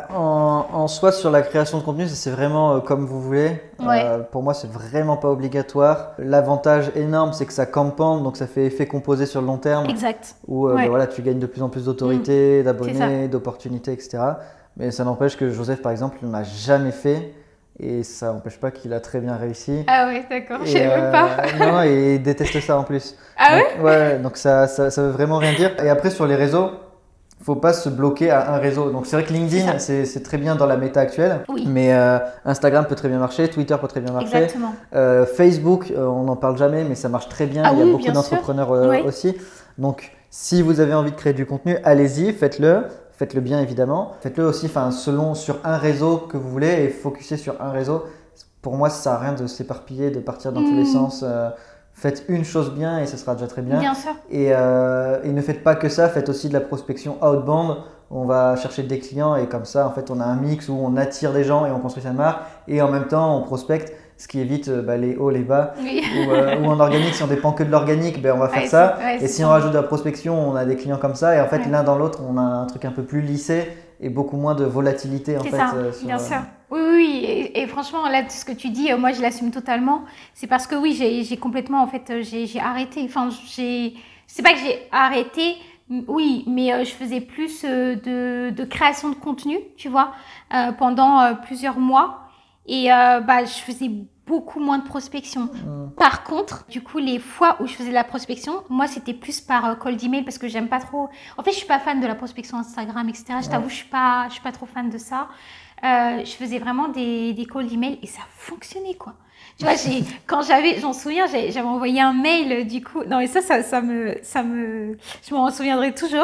En soi, sur la création de contenu, c'est vraiment comme vous voulez. Pour moi, c'est vraiment pas obligatoire. L'avantage énorme, c'est que ça compound, donc ça fait effet composé sur le long terme. Exact. Où tu gagnes de plus en plus d'autorité, d'abonnés, d'opportunités, etc. Mais ça n'empêche que Joseph, par exemple, ne l'a jamais fait. Et ça n'empêche pas qu'il a très bien réussi. Ah ouais, d'accord, je savais même pas. Non, et il déteste ça en plus. Ah donc, ouais, donc ça veut vraiment rien dire. Et après, sur les réseaux, il ne faut pas se bloquer à un réseau. Donc c'est vrai que LinkedIn, c'est très bien dans la méta actuelle. Oui. Mais Instagram peut très bien marcher, Twitter peut très bien marcher. Exactement. Facebook, on n'en parle jamais, mais ça marche très bien. Il y a beaucoup d'entrepreneurs aussi. Donc si vous avez envie de créer du contenu, allez-y, faites-le. Faites-le bien évidemment. Faites-le aussi sur un réseau que vous voulez et focussez sur un réseau. Pour moi, ça sert à rien de s'éparpiller, de partir dans tous les sens. Faites une chose bien et ce sera déjà très bien. Bien sûr. Et ne faites pas que ça, faites aussi de la prospection outbound. On va chercher des clients et comme ça, en fait, on a un mix où on attire des gens et on construit sa marque et en même temps, on prospecte. Ce qui évite les hauts, les bas. Oui. Ou en organique, si on dépend que de l'organique, on va faire ça. Et si on rajoute de la prospection, on a des clients comme ça. Et en fait, l'un dans l'autre, on a un truc un peu plus lissé et beaucoup moins de volatilité. C'est ça, bien sûr. Oui. Et franchement, là, ce que tu dis, moi, je l'assume totalement. C'est parce que oui, j'ai complètement, en fait, j'ai arrêté. Enfin, c'est pas que j'ai arrêté, oui, mais je faisais plus de création de contenu, tu vois, pendant plusieurs mois. Et je faisais beaucoup moins de prospection. Par contre, du coup, les fois où je faisais de la prospection, moi, c'était plus par cold email parce que j'aime pas trop. En fait, je suis pas fan de la prospection Instagram, etc. Je t'avoue, je suis pas trop fan de ça. Je faisais vraiment des cold email et ça fonctionnait, quoi. Tu vois, j'en souviens, j'avais envoyé un mail, du coup. Non, mais je m'en souviendrai toujours.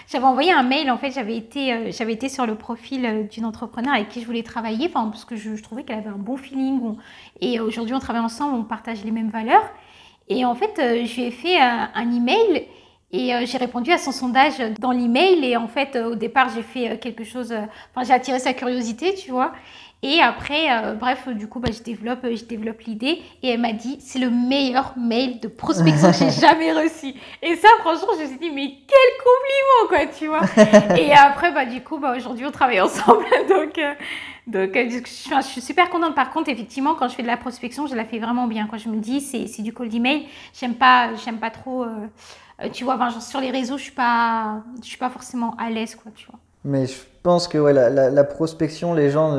J'avais envoyé un mail, en fait, j'avais été sur le profil d'une entrepreneur avec qui je voulais travailler, enfin, parce que je trouvais qu'elle avait un bon feeling. Et aujourd'hui, on travaille ensemble, on partage les mêmes valeurs. Et en fait, je lui ai fait un email et j'ai répondu à son sondage dans l'email. Et en fait, au départ, j'ai fait quelque chose, enfin, j'ai attiré sa curiosité, tu vois. Et après, bref, du coup, je développe l'idée. Et elle m'a dit, c'est le meilleur mail de prospection que j'ai jamais reçu. Et ça, franchement, je me suis dit, mais quel compliment, quoi, tu vois. Et après, du coup, aujourd'hui, on travaille ensemble. Donc, je suis super contente. Par contre, effectivement, quand je fais de la prospection, je la fais vraiment bien. Quand je me dis, c'est du cold email, j'aime pas trop, tu vois, enfin, genre, sur les réseaux, je suis pas forcément à l'aise, quoi, tu vois. Mais je pense que ouais, la prospection, les gens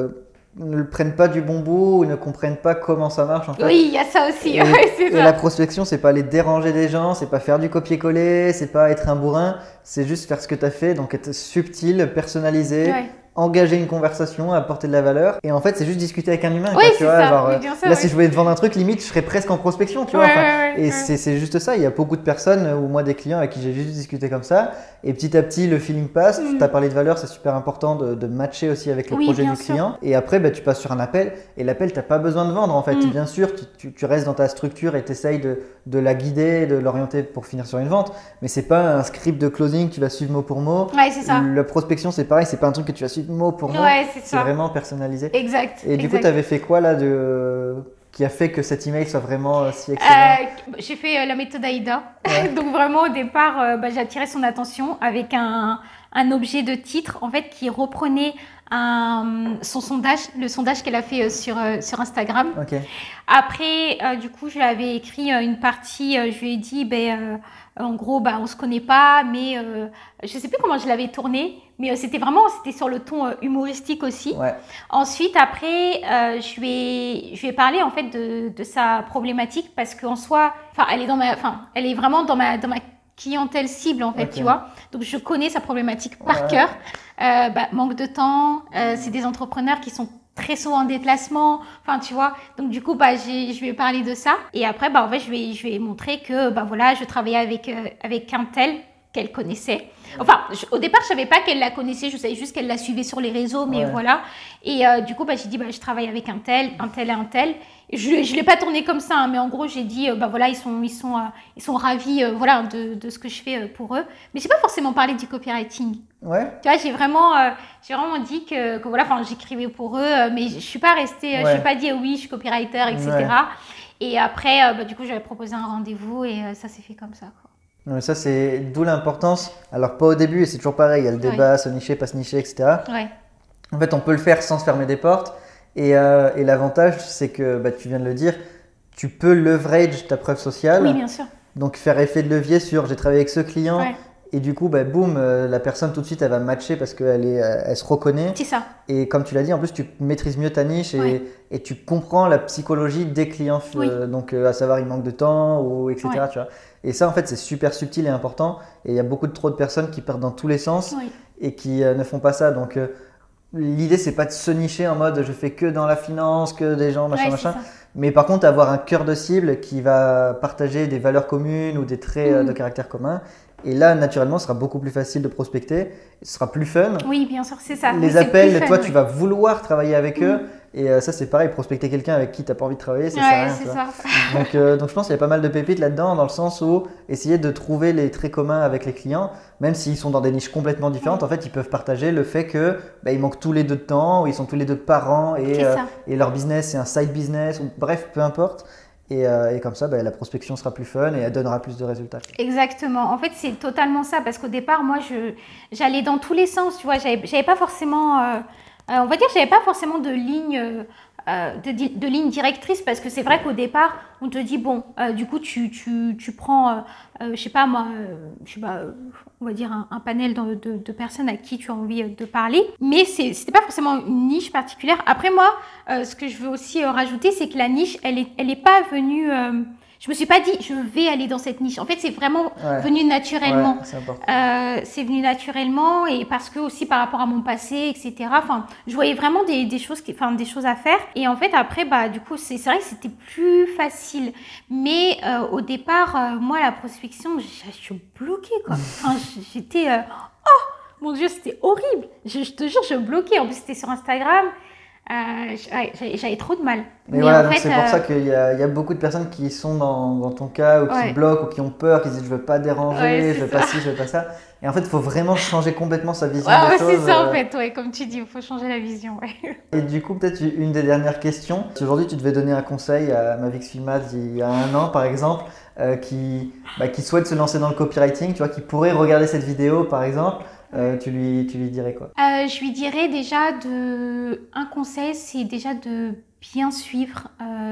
ne le prennent pas du bon bout ou ne comprennent pas comment ça marche en fait. Oui, il y a ça aussi. Et, Ouais, c'est et ça. la prospection, c'est pas aller déranger les gens, c'est pas faire du copier-coller, c'est pas être un bourrin, c'est juste faire ce que tu as fait, donc être subtil, personnalisé, Ouais. engager une conversation, apporter de la valeur. Et en fait, c'est juste discuter avec un humain. Oui, Quoi, tu c'est vois, ça. genre, Oui, bien sûr, là, oui. si je voulais te vendre un truc, limite, je serais presque en prospection, tu vois. Ouais, Enfin, ouais, et ouais. c'est juste ça. Il y a beaucoup de personnes, ou moi des clients avec qui j'ai juste discuté comme ça. Et petit à petit, le feeling passe. Tu as parlé de valeur, c'est super important de matcher aussi avec le Oui, projet bien du sûr. client. Et après, tu passes sur un appel. Et l'appel, tu n'as pas besoin de vendre en fait. Bien sûr, tu restes dans ta structure et tu essayes de la guider, de l'orienter pour finir sur une vente. Mais c'est pas un script de closing que tu vas suivre mot pour mot. Ouais, c'est ça. La prospection, c'est pareil. C'est pas un truc que tu vas suivre mot pour mot. Ouais, c'est C'est ça. vraiment personnalisé. Exact. Et du coup, exact. tu avais fait quoi là qui a fait que cet email soit vraiment si excellent? J'ai fait la méthode AIDA. Ouais. Donc vraiment au départ, j'ai attiré son attention avec un objet de titre en fait qui reprenait son sondage, le sondage qu'elle a fait sur Instagram. Ok. Après, du coup, je lui avais écrit une partie, je lui ai dit, en gros, on se connaît pas, mais je sais plus comment je l'avais tourné, mais c'était sur le ton humoristique aussi. Ouais. Ensuite, après, je lui ai parlé en fait de sa problématique parce qu'en soi, elle est vraiment dans ma clientèle cible en fait, Ok. tu vois. Donc je connais sa problématique par cœur. Manque de temps, c'est des entrepreneurs qui sont très souvent en déplacement, enfin tu vois. Donc du coup, je lui ai parlé de ça. Et après, en fait, je lui ai montré que voilà, je travaillais avec un tel qu'elle connaissait. Enfin, au départ, je savais pas qu'elle la connaissait, je savais juste qu'elle la suivait sur les réseaux, mais Ouais. voilà. Et du coup, j'ai dit, je travaille avec un tel et un tel. Et je l'ai pas tourné comme ça, hein, mais en gros, j'ai dit, voilà, ils sont ravis, voilà, de ce que je fais pour eux. Mais j'ai pas forcément parlé du copywriting. Ouais. Tu vois, j'ai vraiment dit que voilà, enfin, j'écrivais pour eux, mais je suis pas restée, je suis pas dit oui, je suis copywriter, etc. Ouais. Et après, du coup, j'avais proposé un rendez-vous et ça s'est fait comme ça, quoi. Mais ça, c'est d'où l'importance. Alors, pas au début, et c'est toujours pareil, il y a le débat, se nicher, pas se nicher, etc. Ouais. En fait, on peut le faire sans se fermer des portes. Et l'avantage, c'est que, tu viens de le dire, tu peux leverage ta preuve sociale. Oui, bien sûr. Donc, faire effet de levier sur j'ai travaillé avec ce client. Ouais. Et du coup, boum, la personne tout de suite, elle va matcher parce elle se reconnaît. C'est ça. Et comme tu l'as dit, en plus, tu maîtrises mieux ta niche et tu comprends la psychologie des clients. Oui. Donc, à savoir, il manque de temps, ou etc. Ouais. Tu vois. Et ça, en fait, c'est super subtil et important. Et il y a beaucoup trop de personnes qui partent dans tous les sens et qui ne font pas ça. Donc, l'idée, c'est pas de se nicher en mode je fais que dans la finance, que des gens, machin. Mais par contre, avoir un cœur de cible qui va partager des valeurs communes ou des traits de caractère communs. Et là, naturellement, ce sera beaucoup plus facile de prospecter, ce sera plus fun. Oui, bien sûr, c'est ça. Les appels, toi, tu vas vouloir travailler avec eux. Et ça, c'est pareil, prospecter quelqu'un avec qui tu n'as pas envie de travailler, ça sert à rien. C'est ça. Donc, je pense qu'il y a pas mal de pépites là-dedans, dans le sens où essayer de trouver les traits communs avec les clients, même s'ils sont dans des niches complètement différentes, en fait, ils peuvent partager le fait que ils manquent tous les deux de temps, ou ils sont tous les deux parents, et leur business, c'est un side business, ou bref, peu importe. Et comme ça, la prospection sera plus fun et elle donnera plus de résultats. Exactement. En fait, c'est totalement ça. Parce qu'au départ, moi, j'allais dans tous les sens. Tu vois, j'avais pas forcément, on va dire, j'avais pas forcément de ligne, de ligne directrice. Parce que c'est vrai qu'au départ, on te dit, bon, du coup, tu prends, je sais pas moi, on va dire un panel de personnes à qui tu as envie de parler. Mais c'était pas forcément une niche particulière. Après, moi, ce que je veux aussi rajouter, c'est que la niche, elle est pas venue... Je me suis pas dit, je vais aller dans cette niche. En fait, c'est vraiment venu naturellement. Ouais, c'est important. C'est venu naturellement et parce que aussi par rapport à mon passé, etc. Enfin, je voyais vraiment des choses, des choses à faire. Et en fait, après, du coup, c'est vrai que c'était plus facile. Mais au départ, moi, la prospection, je suis bloquée, quoi. Enfin, j'étais, oh, mon Dieu, c'était horrible. Je te jure, je bloquais. En plus, c'était sur Instagram. J'avais trop de mal. Mais voilà, c'est pour ça qu'il y a beaucoup de personnes qui sont dans ton cas, ou qui bloquent, ou qui ont peur, qui disent je veux pas déranger, je veux pas ci, je veux pas ça. Et en fait, il faut vraiment changer complètement sa vision des choses. C'est ça en fait, comme tu dis, il faut changer la vision. Et du coup, peut-être une des dernières questions. Si aujourd'hui tu devais donner un conseil à Mavic Filma il y a 1 an par exemple, qui souhaite se lancer dans le copywriting, tu vois, qui pourrait regarder cette vidéo par exemple, tu lui dirais quoi? Je lui dirais déjà un conseil, c'est déjà de bien suivre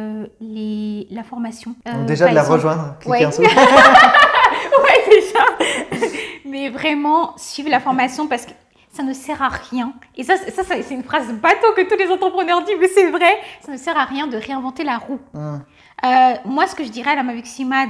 la formation. Donc déjà de la rejoindre, cliquer en dessous. Ouais, déjà. Mais vraiment, suivre la formation parce que ça ne sert à rien. Et ça c'est une phrase bateau que tous les entrepreneurs disent, mais c'est vrai. Ça ne sert à rien de réinventer la roue. Moi, ce que je dirais à la Mavixima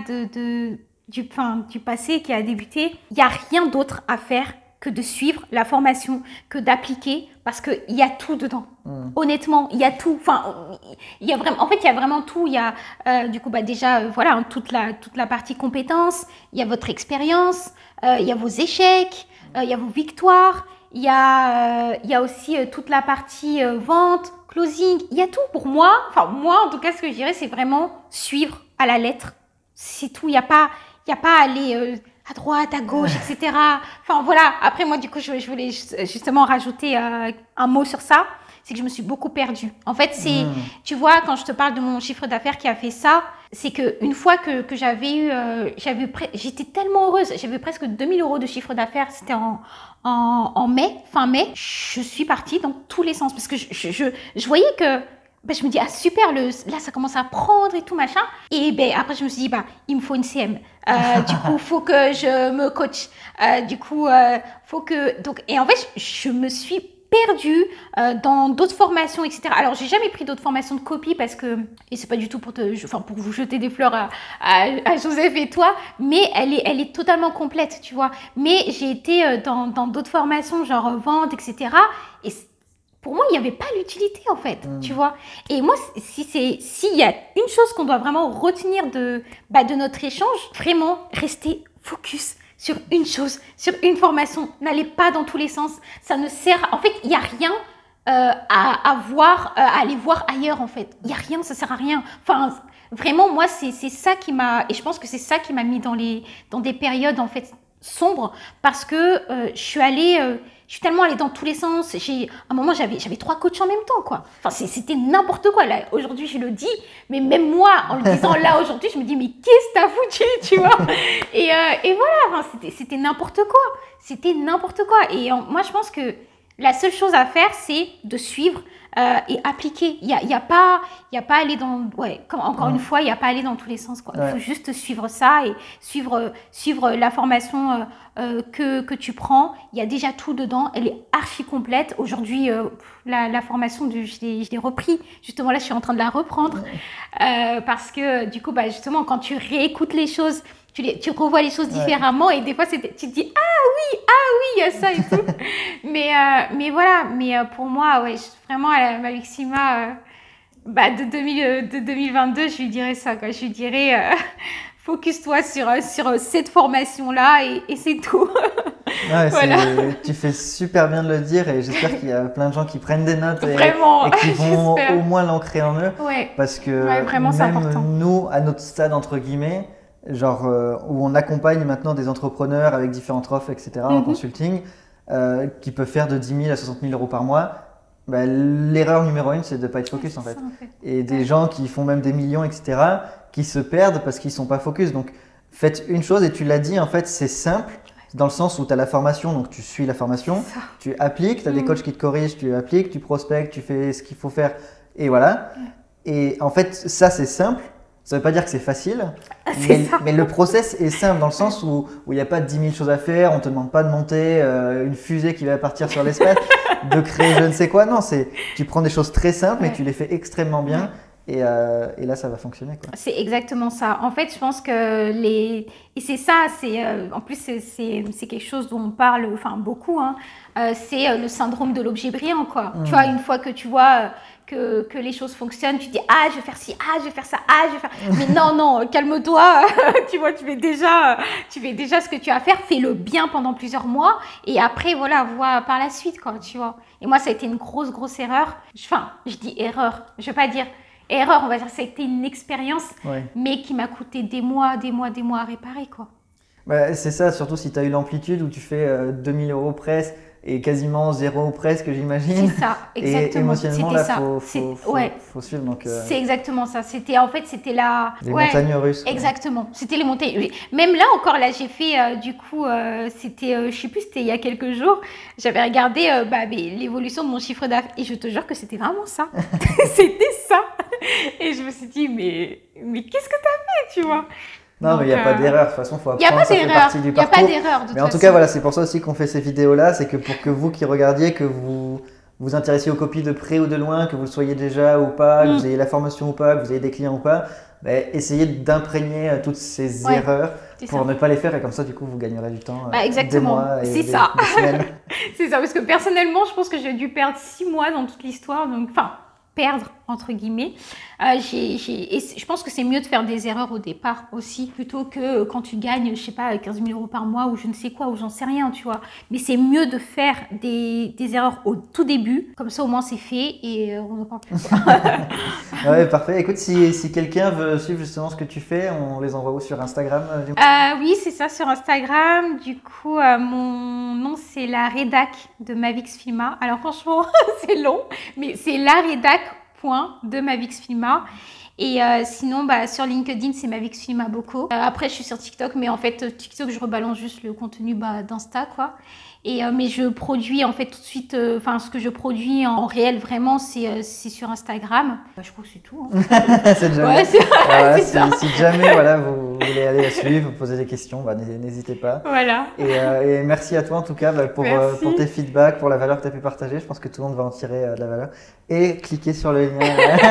du passé qui a débuté, il n'y a rien d'autre à faire que de suivre la formation, que d'appliquer, parce qu'il y a tout dedans. Honnêtement, il y a tout. Enfin, il y a vraiment tout. Il y a du coup, déjà, toute la partie compétences. Il y a votre expérience. Il y a vos échecs. Il y a vos victoires. Il y a aussi toute la partie vente, closing. Il y a tout pour moi. Enfin, moi, en tout cas, ce que je dirais, c'est vraiment suivre à la lettre. C'est tout. Il n'y a pas à aller à droite, à gauche, etc. Enfin, voilà. Après, moi, du coup, je voulais justement rajouter un mot sur ça. C'est que je me suis beaucoup perdue. En fait, tu vois, quand je te parle de mon chiffre d'affaires qui a fait ça, c'est qu'une fois que j'étais tellement heureuse. J'avais presque 2000 € de chiffre d'affaires. C'était en mai, fin mai. Je suis partie dans tous les sens parce que je voyais que je me dis, ah super, là ça commence à prendre et tout machin. Et après je me suis dit, il me faut une CM. Du coup, faut que je me coach. Du coup, faut que... Donc, et en fait, je me suis perdue dans d'autres formations, etc. Alors, j'ai jamais pris d'autres formations de copie parce que... Et c'est pas du tout pour vous jeter des fleurs à Joseph et toi, mais elle est totalement complète, tu vois. Mais j'ai été dans d'autres formations, genre vente, etc. Et pour moi, il n'y avait pas l'utilité en fait, tu vois. Et moi, s'il y a une chose qu'on doit vraiment retenir de notre échange, vraiment rester focus sur une chose, sur une formation. N'allez pas dans tous les sens. Ça ne sert... En fait, il n'y a rien à aller voir ailleurs en fait. Il n'y a rien, ça ne sert à rien. Enfin, vraiment, moi, c'est ça qui m'a... Et je pense que c'est ça qui m'a mis dans des périodes en fait sombres parce que je suis tellement allée dans tous les sens. À un moment, j'avais 3 coachs en même temps, quoi. Enfin, c'était n'importe quoi. Là, aujourd'hui, je le dis, mais même moi, en le disant là aujourd'hui, je me dis, mais qu'est-ce que t'as foutu, tu vois? Et voilà, enfin, c'était n'importe quoi. C'était n'importe quoi. Et moi, je pense que la seule chose à faire, c'est de suivre et appliquer. Il y a pas aller dans... Ouais, encore une fois, il n'y a pas aller dans tous les sens, quoi. Il faut juste suivre ça et suivre la formation que tu prends. Il y a déjà tout dedans. Elle est archi complète. Aujourd'hui, la formation, je l'ai repris. Justement, là, je suis en train de la reprendre. Parce que, du coup, justement, quand tu réécoutes les choses, tu revois les choses différemment et des fois, tu te dis « Ah oui, il y a ça et tout ». Mais voilà, pour moi, vraiment, à la Mavixima de 2022, je lui dirais ça, quoi. Je lui dirais focus-toi sur cette formation-là et c'est tout. Voilà. Tu fais super bien de le dire et j'espère qu'il y a plein de gens qui prennent des notes et qui vont au moins l'ancrer en eux. Parce que vraiment, même nous, à notre stade, entre guillemets, genre où on accompagne maintenant des entrepreneurs avec différentes offres, etc. en consulting, qui peuvent faire de 10 000 à 60 000 € par mois. L'erreur numéro 1, c'est de ne pas être focus en fait. Et des gens qui font même des millions, etc., qui se perdent parce qu'ils ne sont pas focus. Donc faites une chose et tu l'as dit, en fait, c'est simple. Dans le sens où tu as la formation, donc tu suis la formation, tu appliques, tu as des coachs qui te corrigent, tu appliques, tu prospectes, tu fais ce qu'il faut faire et voilà. Et en fait, ça c'est simple. Ça ne veut pas dire que c'est facile, mais le process est simple dans le sens où il n'y a pas 10 000 choses à faire, on ne te demande pas de monter une fusée qui va partir sur l'espace, de créer je ne sais quoi. Non, tu prends des choses très simples et tu les fais extrêmement bien. et là ça va fonctionner, quoi. C'est exactement ça. En fait, je pense que et c'est ça, en plus c'est quelque chose dont on parle enfin beaucoup, hein. C'est le syndrome de l'objet brillant, quoi. Tu vois, une fois que tu vois que les choses fonctionnent, tu dis ah je vais faire ci, ah je vais faire ça, ah je vais faire. Mais non, calme-toi. Tu vois, tu fais déjà ce que tu as à faire, fais-le bien pendant plusieurs mois et après voilà, vois par la suite, quoi, tu vois. Et moi ça a été une grosse erreur. Enfin, je dis erreur, je vais pas dire erreur, on va dire, ça a été une expérience, mais qui m'a coûté des mois à réparer, quoi. Bah, c'est ça, surtout si tu as eu l'amplitude où tu fais 2000 € presque et quasiment 0 presque, j'imagine. C'est ça, exactement. Et émotionnellement, là, faut suivre. C'est exactement ça. C'était en fait, c'était la... Les montagnes russes. Quoi. Exactement. C'était les montagnes. Même là encore, là, j'ai fait, du coup, c'était, je sais plus, c'était il y a quelques jours, j'avais regardé l'évolution de mon chiffre d'affaires et je te jure que c'était vraiment ça. C'était ça. Et je me suis dit, mais qu'est-ce que t'as fait, tu vois? Non, mais il n'y a pas d'erreur. De toute façon, il faut apprendre. Ça fait partie du parcours. Il n'y a pas d'erreur. Mais en tout cas, voilà, c'est pour ça aussi qu'on fait ces vidéos-là. C'est que pour que vous qui regardiez, que vous vous intéressiez aux copies de près ou de loin, que vous le soyez déjà ou pas, que vous ayez la formation ou pas, que vous ayez des clients ou pas, essayez d'imprégner toutes ces erreurs pour ne pas les faire. Et comme ça, du coup, vous gagnerez du temps. Exactement. Des mois et des semaines. C'est ça, parce que personnellement, je pense que j'ai dû perdre 6 mois dans toute l'histoire. Donc, enfin, perdre entre guillemets. Et je pense que c'est mieux de faire des erreurs au départ aussi, plutôt que quand tu gagnes, je sais pas, 15 000 € par mois ou je ne sais quoi, ou j'en sais rien, tu vois. Mais c'est mieux de faire des erreurs au tout début, comme ça au moins c'est fait et on n'en parle plus. Ouais, parfait. Écoute, si quelqu'un veut suivre justement ce que tu fais, on les envoie où sur Instagram? Oui, c'est ça, sur Instagram. Du coup, mon nom c'est la rédac de Mavix Filma. Alors franchement, c'est long, mais c'est la rédac de Mavix Filma. Et sinon, sur LinkedIn, c'est Mavix Filma Boko. Après, je suis sur TikTok, mais en fait, TikTok, je rebalance juste le contenu d'Insta, quoi. Et, mais je produis en fait tout de suite, enfin ce que je produis en réel vraiment, c'est sur Instagram. Je crois que c'est tout. Hein. C'est déjà bien. Si jamais voilà, vous voulez aller la suivre, vous poser des questions, n'hésitez pas. Voilà. Et merci à toi en tout cas pour tes feedbacks, pour la valeur que tu as pu partager. Je pense que tout le monde va en tirer de la valeur. Et cliquez sur le lien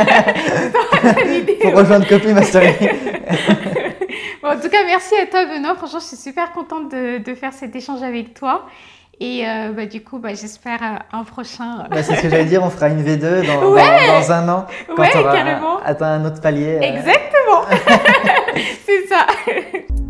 pour rejoindre Copy Mastery. Bon, en tout cas, merci à toi Benoît. Franchement, je suis super contente de faire cet échange avec toi. Et du coup, j'espère un prochain. C'est ce que j'allais dire, on fera une V2 dans un an quand on aura atteint un autre palier. Exactement. C'est ça.